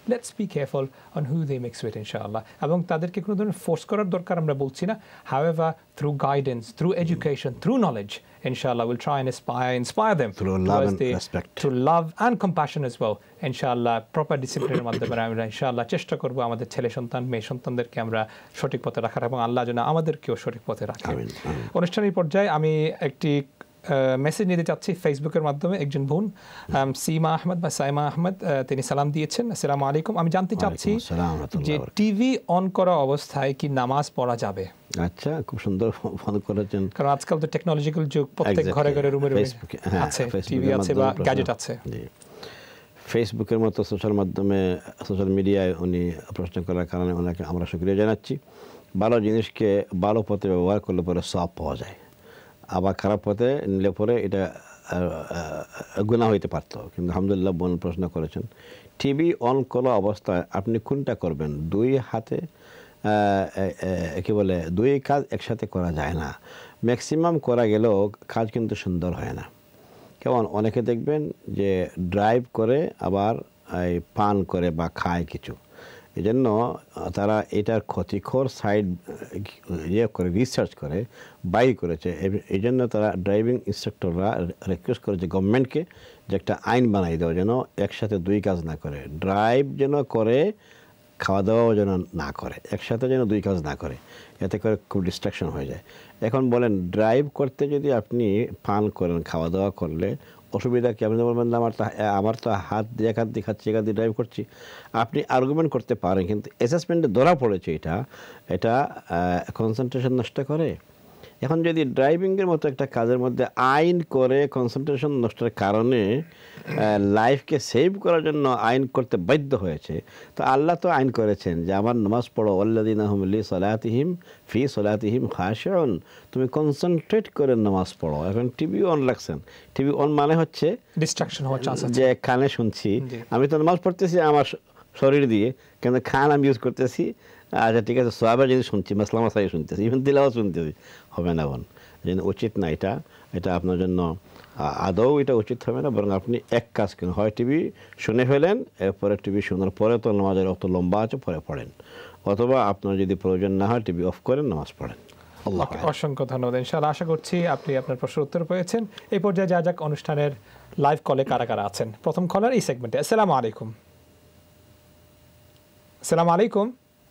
A: let's be careful on who they mix with ইনশাআল্লাহ। এবং তাদেরকে কোনো ধরনের ফোর্স করার দরকার আমরা বলছি না। However through guidance, through education, through knowledge, inshallah we'll try and inspire them
B: through love and respect,
A: through love and compassion as well, inshallah proper discipline মাধ্যমে আমরা inshallah চেষ্টা করব আমাদের ছেলে সন্তান মেয়ে সন্তানদেরকে আমরা সঠিক পথে রাখার এবং আল্লাহ যেন আমাদেরকেও সঠিক পথে রাখেন। অনুষ্ঠানের পর্যায়ে আমি একটি মেসেজ নিতে চাচ্ছি ফেসবুকের মাধ্যমে। একজন বোন সীমা আহমদ বা সাইমা আহমদ তিনি সালাম দিয়েছেন, আসসালামু আলাইকুম। আমি জানতে চাচ্ছি যে টিভি অন করা অবস্থায় কি নামাজ পড়া যাবে?
B: আচ্ছা, খুব সুন্দর ফোন করেছেন,
A: কারণ আজকাল তো টেকনোলজিক্যাল যুগ, প্রত্যেক ঘরে ঘরে রুমে রুমে আছে টিভি আছে বা গ্যাজেট আছে।
B: ফেসবুকের মতো সোশ্যাল মাধ্যমে, সোশ্যাল মিডিয়ায় উনি প্রশ্ন করার কারণে ওনাকে আমরা শুকরিয়া জানাচ্ছি। ভালো জিনিসকে ভালো পথে ব্যবহার করলে পরে সব পাওয়া যায়, আবার খারাপ পথে নিলে পরে এটা গুনাহ হইতে পারত। কিন্তু আলহামদুলিল্লাহ বোন প্রশ্ন করেছেন, টিভি অন করা অবস্থায় আপনি কোনটা করবেন? দুই হাতে কি বলে, দুই কাজ একসাথে করা যায় না। ম্যাক্সিমাম করা গেলেও কাজ কিন্তু সুন্দর হয় না। কেমন অনেকে দেখবেন যে ড্রাইভ করে আবার এই পান করে বা খায় কিছু, এই জন্য তারা এটার ক্ষতিকর সাইড করে রিসার্চ করে বাই করেছে। এই জন্য তারা ড্রাইভিং ইনস্ট্রাক্টররা রিকোয়েস্ট করেছে গভর্নমেন্টকে যে একটা আইন বানাই দেওয়া, যেন একসাথে দুই কাজ না করে, ড্রাইভ যেন করে, খাওয়া দাওয়াও যেন না করে, একসাথে যেন দুই কাজ না করে, এতে করে খুব ডিস্ট্রাকশন হয়ে যায়। এখন বলেন, ড্রাইভ করতে যদি আপনি পান করেন, খাওয়া দাওয়া করলে অসুবিধা কি? আপনি বলবেন আমার তো হাত দিয়ে একাত দিয়ে খাচ্ছি, একাত দিয়ে ড্রাইভ করছি। আপনি আর্গুমেন্ট করতে পারেন, কিন্তু অ্যাসেসমেন্টে ধরা পড়েছে এটা কনসেন্ট্রেশন নষ্ট করে। এখন যদি ড্রাইভিংয়ের মতো একটা কাজের মধ্যে আইন করে কনসেন্ট্রেশন নষ্টের কারণে লাইফকে সেভ করার জন্য আইন করতে বাধ্য হয়েছে, তো আল্লাহ তো আইন করেছেন যে আমার নামাজ পড়ো, আল্লাযীনা হুম লিসালাতিহিম ফি সালাতিহিম খাশিউন, তুমি কনসেন্ট্রেট করে নামাজ পড়ো। এখন টিভি অন রাখছেন, টিভি অন মানে হচ্ছে
A: ডিস্ট্রাকশন হওয়ার চান্স আছে,
B: যে কানে শুনছি, আমি তো নামাজ পড়তেছি আমার শরীর দিয়ে, কিন্তু খান আমি ইউজ করতেছি। আচ্ছা ঠিক আছে, সোয়াবের জিনিস শুনছি, মাসলা মাসাই শুনতেছি, ইভেন তিলাওয়াত শুনতেছি, হবে না বোন, যেন উচিত না। এটা আপনার জন্য আদৌ এটা উচিত হবে না। বরং আপনি এক কাজ করেন, হয় টিভি শুনে ফেলেন, এরপরে টিভি শোনার পরে তো নামাজের অত লম্বা আছে পরে পড়েন, অথবা আপনার যদি প্রয়োজন না হয় টিভি অফ করেন, নামাজ পড়েন।
A: অসংখ্য ধন্যবাদ। ইনশাআল্লাহ আশা করছি আপনি আপনার প্রশ্নের উত্তর পেয়েছেন। এই পর্যায়ে যা যাক অনুষ্ঠানের লাইভ কলে কারা কারা আছেন। প্রথম কলার এই সেগমেন্টে। আসসালামু আলাইকুম। আসসালামু আলাইকুম,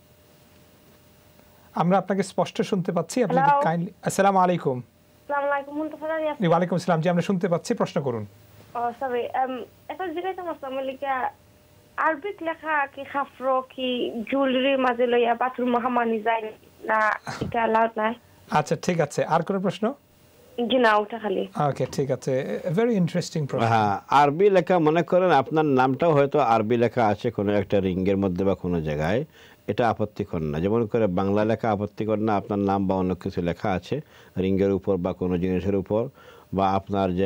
A: আমরা আপনাকে স্পষ্ট শুনতে পাচ্ছি, আপনি কাইন্ডলি। আসসালামু আলাইকুম।
H: আসসালামু আলাইকুম মুনতাসির আলী।
A: ওয়া আলাইকুম আসসালাম, জি আমরা শুনতে পাচ্ছি, প্রশ্ন করুন।
H: সরি, এটা জিজ্ঞাসা করতাম লিখা আরবিক লেখা কি খাফরো কি জুয়েলারির মাঝে লইয়া বাথরুম হামানি যায় না, এটা আলাউড নাই?
A: আচ্ছা ঠিক আছে, আর কোনো প্রশ্ন?
H: জি না, ওটা খালি।
A: ওকে ঠিক আছে, ভেরি ইন্টারেস্টিং প্রশ্ন।
B: হ্যাঁ, আরবি লেখা, মনে করেন আপনার নামটাও হয়তো আরবি লেখা আছে কোনো একটা রিঙ্গের মধ্যে বা কোনো জায়গায়, এটা আপত্তিকর না। যেমন করে বাংলা লেখা আপত্তিকর না, আপনার নাম বা অন্য কিছু লেখা আছে রিঙ্গের উপর বা কোনো জিনিসের উপর, বা আপনার যে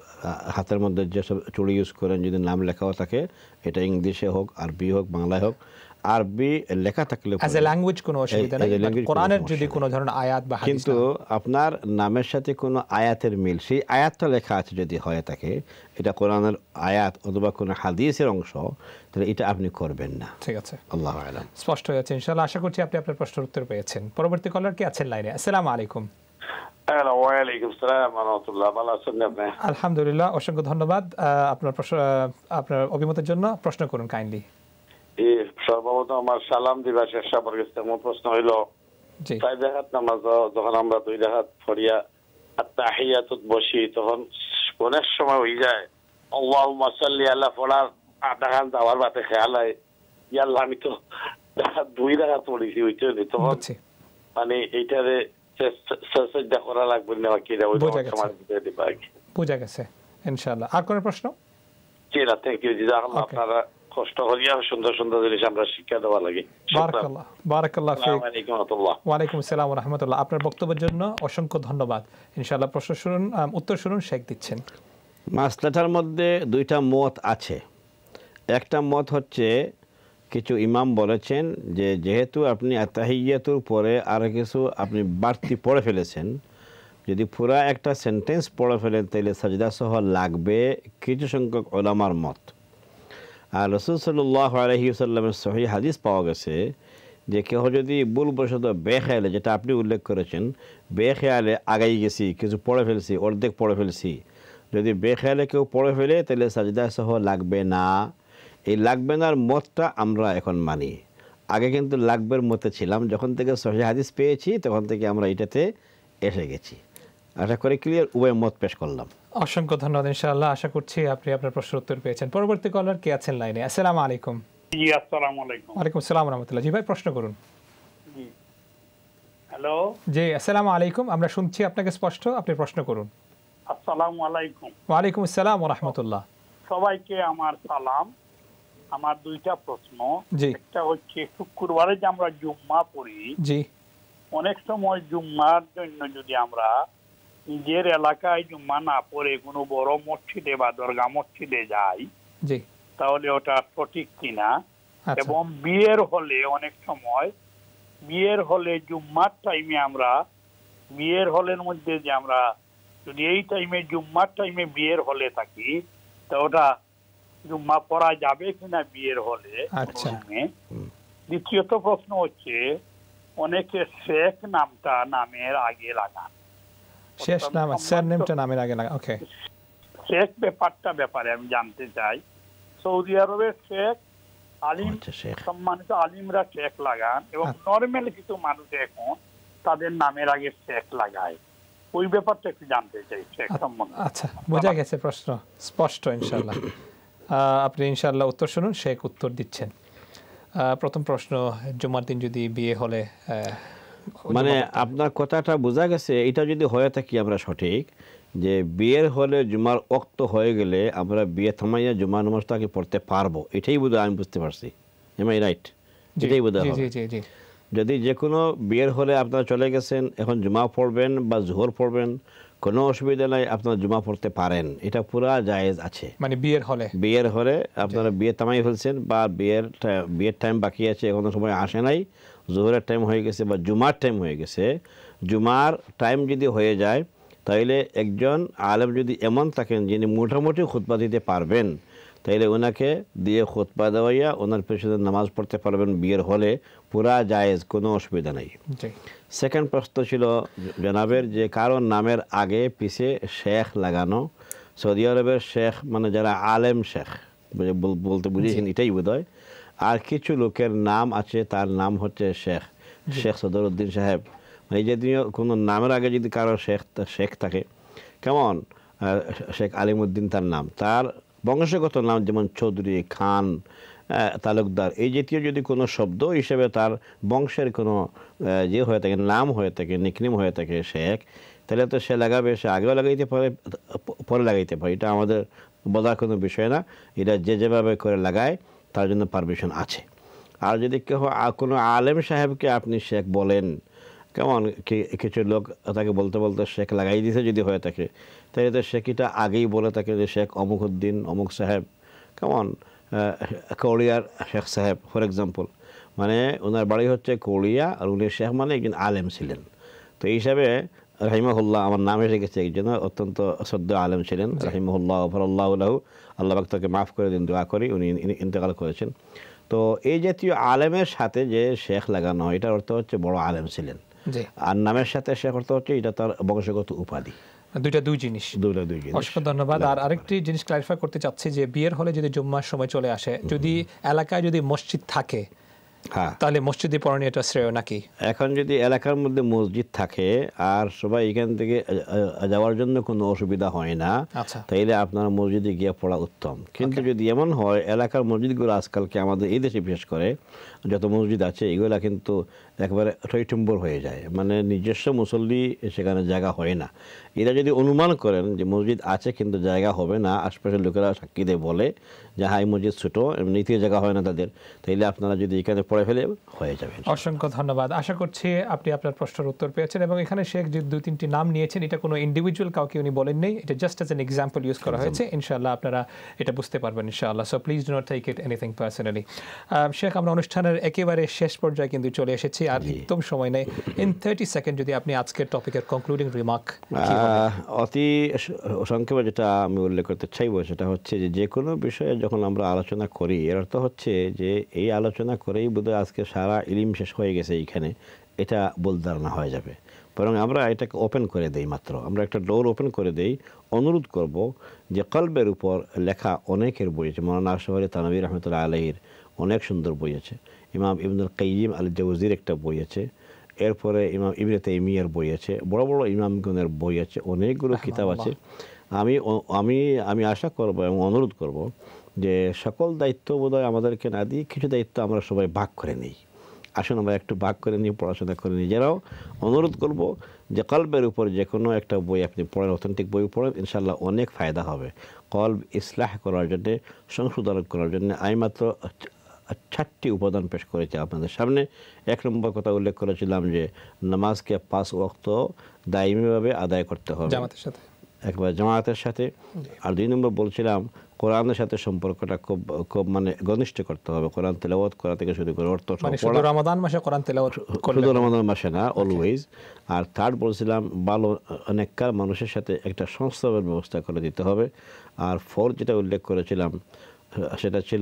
B: হাতের মধ্যে যেসব চুড়ি ইউজ করেন যদি নাম লেখাও থাকে, এটা ইংলিশে হোক, আরবি হোক, বাংলায় হোক, আরবি লেখা থাকলে
A: অ্যাজ এ ল্যাঙ্গুয়েজ কোনো অসুবিধা নেই। কোরআনের যদি কোনো ধরনের আয়াত বা হাদিস,
B: কিন্তু আপনার নামের সাথে কোনো আয়াতের মিল, সেই আয়াতটা লেখা আছে যদি হয়ে থাকে, এটা কোরআনের আয়াত অথবা কোনো হাদিসের অংশ, তাহলে এটা আপনি করবেন না।
A: ঠিক আছে,
B: আল্লাহু আ'লাম।
A: স্পষ্ট হয়ে যাচ্ছে ইনশাআল্লাহ। আশা করছি আপনি আপনার প্রশ্নের উত্তর পেয়েছেন। পরবর্তী কলার কি আছেন লাইনে? আসসালামু আলাইকুম।
F: হ্যালো, ওয়া আলাইকুম আসসালাম ওয়া রাহমাতুল্লাহ। ভালো আছেন আপনি?
A: আলহামদুলিল্লাহ, অসংখ্য ধন্যবাদ আপনার প্রশ্ন, আপনার অভিমতের জন্য। প্রশ্ন করুন কাইন্ডলি।
F: সর্বপ্রথম আমার সালাম দিবা শেষ হবার গেছে। আমার প্রশ্ন হইল, চার রাকাত নামাজ যখন আমরা দুই রাকাত পড়িয়া আত্তাহিয়াতুত বসি, তখন অনেক সময় হয়ে যায় আল্লাহুম্মা সাল্লি আলা পড়ার আধা ঘন্টা আমার বাতে খেয়াল হয়, ইয়াল্লাহ আমি তো দুই রাকাত পড়েছি, ওইটা তখন মানে এইটারে সাজদা করা লাগবে না, কি ওই সময় দিতে পারি।
A: বুঝা গেছে ইনশাআল্লাহ। আর কোনো প্রশ্ন?
F: জি না, থ্যাংক ইউ। জাযাকাল্লাহ, আপনারা কষ্ট করিয়া সুন্দর সুন্দর জিনিস আমরা শিক্ষা দেওয়া লাগে।
A: বারাকাল্লাহ, বারাকাল্লাহ ফিক।
F: আসসালামু আলাইকুম ওয়া রাহমাতুল্লাহ।
A: ওয়া আলাইকুম আসসালাম ওয়া রাহমাতুল্লাহ। আপনার বক্তব্যের জন্য অসংখ্য ধন্যবাদ। ইনশাআল্লাহ প্রশ্ন শুনুন, উত্তর শুনুন, শেখ দিচ্ছেন।
B: মাসলাটার মধ্যে দুইটা মত আছে। একটা মত হচ্ছে, কিছু ইমাম বলেছেন যে যেহেতু আপনি আত্তাহিয়াতুর পরে আর কিছু আপনি বাড়তি পড়ে ফেলেছেন, যদি পুরা একটা সেন্টেন্স পড়ে ফেলেন তাহলে সাজদা সহ লাগবে, কিছু সংখ্যক উলামার মত। আর রাসূল সাল্লাল্লাহু আলাইহি ওয়াসাল্লামের সহিহ হাদিস পাওয়া গেছে যে কেউ যদি ভুলবশত বেখেয়ালে, যেটা আপনি উল্লেখ করেছেন, বেখেয়ালে আগাই গেছি, কিছু পড়ে ফেলছি, অর্ধেক পড়ে ফেলছি, যদি বেখেয়ালে কেউ পড়ে ফেলে তাহলে সাজদা সহ লাগবে না। এই লাগবে নার মতটা আমরা এখন মানি। আগে কিন্তু লাগবের মতে ছিলাম, যখন থেকে সহিহ হাদিস পেয়েছি তখন থেকে আমরা এটাতে এসে গেছি। আশা করি ক্লিয়ার, উভয় মত পেশ করলাম।
A: অসংখ্য ধন্যবাদ। ইনশাআল্লাহ আশা করছি আপনি আপনার প্রশ্নের উত্তর পেয়েছেন। পরবর্তী কলার কে আছেন লাইনে? আসসালামু আলাইকুম।
I: জি আসসালামু আলাইকুম।
A: ওয়ালাইকুম আসসালাম ওয়া রাহমাতুল্লাহ। জি ভাই প্রশ্ন করুন।
I: জি হ্যালো।
A: জি আসসালামু আলাইকুম, আমরা শুনছি আপনাকে স্পষ্ট, আপনি প্রশ্ন করুন।
I: আসসালামু আলাইকুম।
A: ওয়ালাইকুম আসসালাম ওয়া রাহমাতুল্লাহ।
I: সবাইকে আমার সালাম। আমার দুইটা প্রশ্ন।
A: জি।
I: একটা হচ্ছে শুক্রবারে যে আমরা জুম্মা পড়ি,
A: জি,
I: অনেক সময় জুম্মার জন্য যদি আমরা নিজের এলাকায় জুম্মা না পড়ে কোনো বড় মসজিদে বা দরগা মসজিদে যাই,
A: জি,
I: তাহলে ওটা সঠিক কিনা?
A: আচ্ছা।
I: এবং বিয়ের হলে অনেক সময় বিয়ের হলে জুম্মার টাইমে আমরা বিয়ের হলের মধ্যে যে আমরা যদি এই টাইমে জুম্মার টাইমে বিয়ের হলে থাকি, তো ওটা জুম্মা পড়া যাবে কিনা বিয়ের হলে?
A: আচ্ছা।
I: দ্বিতীয়ত প্রশ্ন হচ্ছে অনেকে শেখ নামটা নামের আগে লাগান,
A: শেষ নাম সারনেমটা নামের আগে লাগা। ওকে,
I: শেখ ব্যাপারে আমি জানতে চাই। সৌদি আরবের শেখ আলিম, সম্মানিত আলিমরা শেখ লাগান এবং নরমাল কিছু মানুষ এখন তাদের নামের আগে শেখ লাগায়, ওই ব্যাপারটা একটু জানতে চাই শেখ সম্বন্ধে।
A: আচ্ছা, বোঝা গেছে, প্রশ্ন স্পষ্ট ইনশাআল্লাহ। আপনি ইনশাআল্লাহ উত্তর শুনুন, শেখ উত্তর দিচ্ছেন। প্রথম প্রশ্ন, জুমার দিন যদি বিয়ে হলে,
B: মানে আপনার কথাটা বোঝা গেছে, এটা যদি হয়ে থাকি আমরা সঠিক, যে বিয়ের হলে জুমার ওয়াক্ত হয়ে গেলে আমরা বিয়ে থামাইয়া জুমার নামাজটাকে পড়তে পারবো, এটাই বোধহয় আমি বুঝতে পারছি। Am I right? এটাই বোধহয় হবে। যদি যে কোনো বিয়ের হলে আপনারা চলে গেছেন, এখন জুমা পড়বেন বা জোহর পড়বেন, কোনো অসুবিধা নাই, আপনারা জুমা পড়তে পারেন, এটা পুরা জায়েজ আছে।
A: মানে বিয়ের হলে
B: আপনারা বিয়ে থামাই ফেলছেন বা বিয়ের টাইম বাকি আছে, এখনো সময় আসে নাই, জোহরের টাইম হয়ে গেছে বা জুমার টাইম হয়ে গেছে, জুমার টাইম যদি হয়ে যায় তাইলে একজন আলেম যদি এমন থাকেন যিনি মোটামুটি খুতবা দিতে পারবেন, তাইলে ওনাকে দিয়ে খুতবা দেওয়াইয়া ওনার পেছনে নামাজ পড়তে পারবেন বিয়ের হলে, পুরা জায়েজ, কোনো অসুবিধা নেই। সেকেন্ড প্রশ্ন ছিল জনাবের যে কারণ নামের আগে পিছে শেখ লাগানো। সৌদি আরবের শেখ মানে যারা আলেম শেখ বলতে বুঝিয়েছেন, এটাই বোধ হয়। আর কিছু লোকের নাম আছে, তার নাম হচ্ছে শেখ, শেখ সদরউদ্দিন সাহেব। এই যদি কোনো নামের আগে যদি কারো শেখ থাকে, কেমন শেখ আলিমউদ্দিন তার নাম, তার বংশগত নাম যেমন চৌধুরী, খান, তালুকদার, এই জাতীয় যদি কোনো শব্দ হিসেবে তার বংশের কোনো যে হয়ে থাকে, নাম হয়ে থাকে, নিকনেম হয়ে থাকে শেখ, তাহলে তো সে লাগাবে, সে আগেও লাগাইতে পারে, পরে লাগাইতে পারে, এটা আমাদের বলার কোনো বিষয় না। এটা যে যেভাবে করে লাগায় তার জন্য পারমিশন আছে। আর যদি কেউ কোনো আলেম সাহেবকে আপনি শেখ বলেন, কেমন কিছু লোক তাকে বলতে বলতে শেখ লাগাই দিয়েছে যদি হয়ে থাকে, তাহলে তো শেখ এটা আগেই বলে থাকে যে শেখ অমুক উদ্দিন অমুক সাহেব, কেমন কৌড়িয়ার শেখ সাহেব ফর এক্সাম্পল, মানে ওনার বাড়ি হচ্ছে কৌড়িয়া, আর উনি শেখ মানে একজন আলেম ছিলেন। তো এই হিসাবে রাহিমাহুল্লাহ, আমার নাম এসে গেছে, একজন অত্যন্ত শ্রদ্ধ আলেম ছিলেন, রাহিমাহুল্লাহ গফরাল্লাহু লাহু, আল্লাহ পাক তাকে মাফ করে দিন, দোয়া করি, উনি ইন্তেকাল করেছেন। তো এই জাতীয় আলেমের সাথে যে শেখ লাগানো হয়, এটার অর্থ হচ্ছে বড় আলেম ছিলেন, আর নামের সাথে শেখ অর্থ হচ্ছে এটা তার বংশগত উপাধি।
A: দুই জিনিস। অসংখ্য ধন্যবাদ। আর আরেকটি জিনিস ক্লারিফাই করতে চাচ্ছি যে বিয়ের হলে যদি জুম্মার সময় চলে আসে, যদি এলাকায় যদি মসজিদ থাকে, তাহলে মসজিদে পড়ানো এটা শ্রেয় নাকি?
B: এখন যদি এলাকার মধ্যে মসজিদ থাকে আর সবাই এখান থেকে যাওয়ার জন্য কোনো অসুবিধা হয় না, তাইলে আপনার মসজিদে গিয়ে পড়া উত্তম। কিন্তু যদি এমন হয় এলাকার মসজিদগুলো আজকালকে আমাদের এই দেশে বিশেষ করে যত মসজিদ আছে এগুলা কিন্তু একবারে টইটুম্বর হয়ে যায়, মানে নিজস্ব মুসল্লি সেখানে জায়গা হয় না। এরা যদি অনুমান করেন যে মসজিদ আছে কিন্তু জায়গা হবে না, আশপাশের লোকেরা সাক্ষী দিয়ে বলে যে হাই মসজিদ ছোটো, এমনিতে জায়গা হয় না তাদের, তাইলে আপনারা যদি এখানে পড়ে ফেলে হয়ে যাবে।
A: অসংখ্য ধন্যবাদ। আশা করছি আপনি আপনার প্রশ্নের উত্তর পেয়েছেন এবং এখানে শেখ যে 2-3টি নাম নিয়েছেন, এটা কোনো ইন্ডিভিজুয়াল কাউকে উনি বলেন নেই, এটা just as an example use করা হয়েছে। ইনশাআল্লাহ আপনারা এটা বুঝতে পারবেন ইনশাআল্লাহ। So please do not take it anything personally. শেখ, আমরা অনুষ্ঠানের একেবারে শেষ পর্যায়ে কিন্তু চলে এসেছি। আর একদম সময় নেই, ইন 30 সেকেন্ড যদি আপনি আজকের টপিকের কনক্লুডিং রিমার্ক
B: অতি সংক্ষেপে যেটা আমি উল্লেখ করতে চাইবো সেটা হচ্ছে যে কোনো বিষয়ে যখন আমরা আলোচনা করি এর অর্থ হচ্ছে যে এই আলোচনা করেই বোধহয় আজকে সারা ইলম শেষ হয়ে গেছে এইখানে, এটা ভুল ধারণা হয়ে যাবে। বরং আমরা এটাকে ওপেন করে দেই, মাত্র আমরা একটা ডোর ওপেন করে দেই। অনুরোধ করব যে কলবের উপর লেখা অনেকের বই আছে, মৌলানা আশরাফ আলী থানভী রহমতুল্লাহ আলাইহির অনেক সুন্দর বই আছে, ইমাম ইবনুল কাইয়িম আল জাওজির একটা বই আছে, এরপরে ইমাম ইবনে তাইমিয়ার বই আছে, বড় বড় ইমামগণের বই আছে, অনেকগুলো কিতাব আছে। আমি আশা করব এবং অনুরোধ করব যে সকল দায়িত্ব বোধহয় আমাদেরকে না দিয়ে কিছু দায়িত্ব আমরা সবাই ভাগ করে নিই। আসুন আমরা একটু ভাগ করে নিই, পড়াশোনা করে নিই। যারাও অনুরোধ করব যে কলবের উপর যে কোনো একটা বই আপনি পড়েন, অথেন্টিক বই পড়েন, ইনশাল্লাহ অনেক ফায়দা হবে। কলব ইসলাহ করার জন্যে, সংশোধন করার জন্য আমি মাত্র 4টি উপাদান পেশ করেছি আপনাদের সামনে। 1 নম্বর কথা উল্লেখ করেছিলাম যে নামাজকে 5 ওয়াক্ত দায়ীভাবে আদায় করতে হবে
A: জামাতের সাথে,
B: একবার জামাতের সাথে। আর 2 নম্বর বলছিলাম কোরআনের সাথে সম্পর্কটা খুব মানে ঘনিষ্ঠ করতে হবে। কোরআন তেলাওয়াত করা থেকে শুরু করে অর্থ
A: শুধু রমাদান মাসে কোরআন তেলাওয়াত করলে,
B: শুধু রমাদান মাসে না, অলওয়েজ। আর 3rd বলছিলাম ভালো অনেককার মানুষের সাথে একটা সংস্রবের ব্যবস্থা করে দিতে হবে। আর 4th যেটা উল্লেখ করেছিলাম সেটা ছিল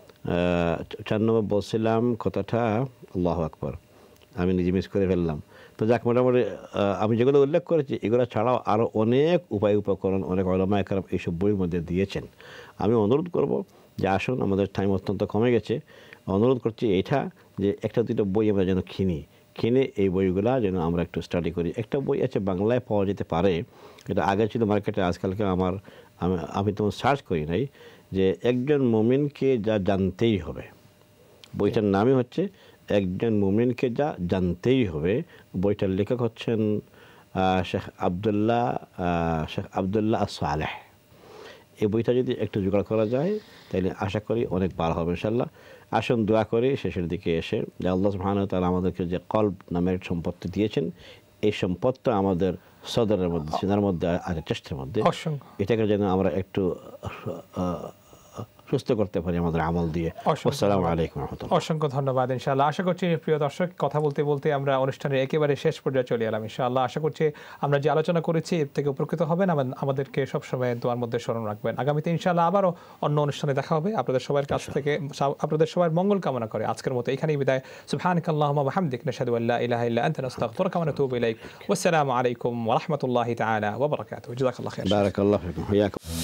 B: 4 নম্বর বলছিলাম কথাটা, আল্লাহু আকবার, আমি নিজে মিস করে ফেললাম। তো যাক, মোটামুটি আমি যেগুলো উল্লেখ করেছি এগুলো ছাড়াও আরও অনেক উপায় উপকরণ অনেক ওলামায়ে কেরাম এইসব বইয়ের মধ্যে দিয়েছেন। আমি অনুরোধ করব যে আসুন, আমাদের টাইম অত্যন্ত কমে গেছে, অনুরোধ করছি এটা যে 1-2 বই আমরা যেন কিনে এই বইগুলা যেন আমরা একটু স্টাডি করি। একটা বই আছে বাংলায় পাওয়া যেতে পারে, এটা আগে ছিল মার্কেটে, আজকালকে আমি তো সার্চ করি নাই, যে একজন মুমিনকে যা জানতেই হবে। বইটার নামই হচ্ছে একজন মুমিনকে যা জানতেই হবে। বইটার লেখক হচ্ছেন শেখ আবদুল্লাহ সালেহ। এই বইটা যদি একটু জোগাড় করা যায় তাহলে আশা করি অনেক ভালো হবে ইনশাল্লাহ। আসুন দোয়া করি শেষের দিকে এসে যে আল্লাহ সুবহানাহু ওয়া তাআলা আমাদেরকে যে কলব নামের সম্পত্তি দিয়েছেন, এই সম্পদটা আমাদের সদরের মধ্যে, সিনার মধ্যে আর চেষ্টার মধ্যে, এটাকে যেন আমরা একটু সুস্থ করতে পারি আমাদের আমল দিয়ে। আসসালামু আলাইকুম ওয়া রাহমাতুল্লাহ।
A: অসংখ্য ধন্যবাদ। ইনশাআল্লাহ আশা করছি প্রিয় দর্শক, কথা বলতে বলতে আমরা অনুষ্ঠানের একেবারে শেষ পর্যায়ে চলে এলাম। ইনশাআল্লাহ আশা করছি আমরা যে আলোচনা করেছি এর থেকে উপকৃত হবেন, আমাদেরকে সবসময় দোয়ার মধ্যে স্মরণ রাখবেন। আগামীতে ইনশাআল্লাহ আবারও অন্য অনুষ্ঠানে দেখা হবে। আপনাদের সবার কাছ থেকে আপনাদের সবার মঙ্গল কামনা করে আজকের মতো এখানেই বিদায়। সুবহানাকাল্লাহুম্মা ওয়া বিহামদিক, নাশহাদু আল্লা ইলাহা ইল্লা আনতা, নাস্তাগফিরুকা ওয়া নাতুবু ইলাইক। ওয়াসসালামু আলাইকুম ওয়া রাহমাতুল্লাহি তাআলা ওয়া বারাকাতুহু। জাযাকাল্লাহু খাইরান।
B: বারাকাল্লাহু ফিকুম।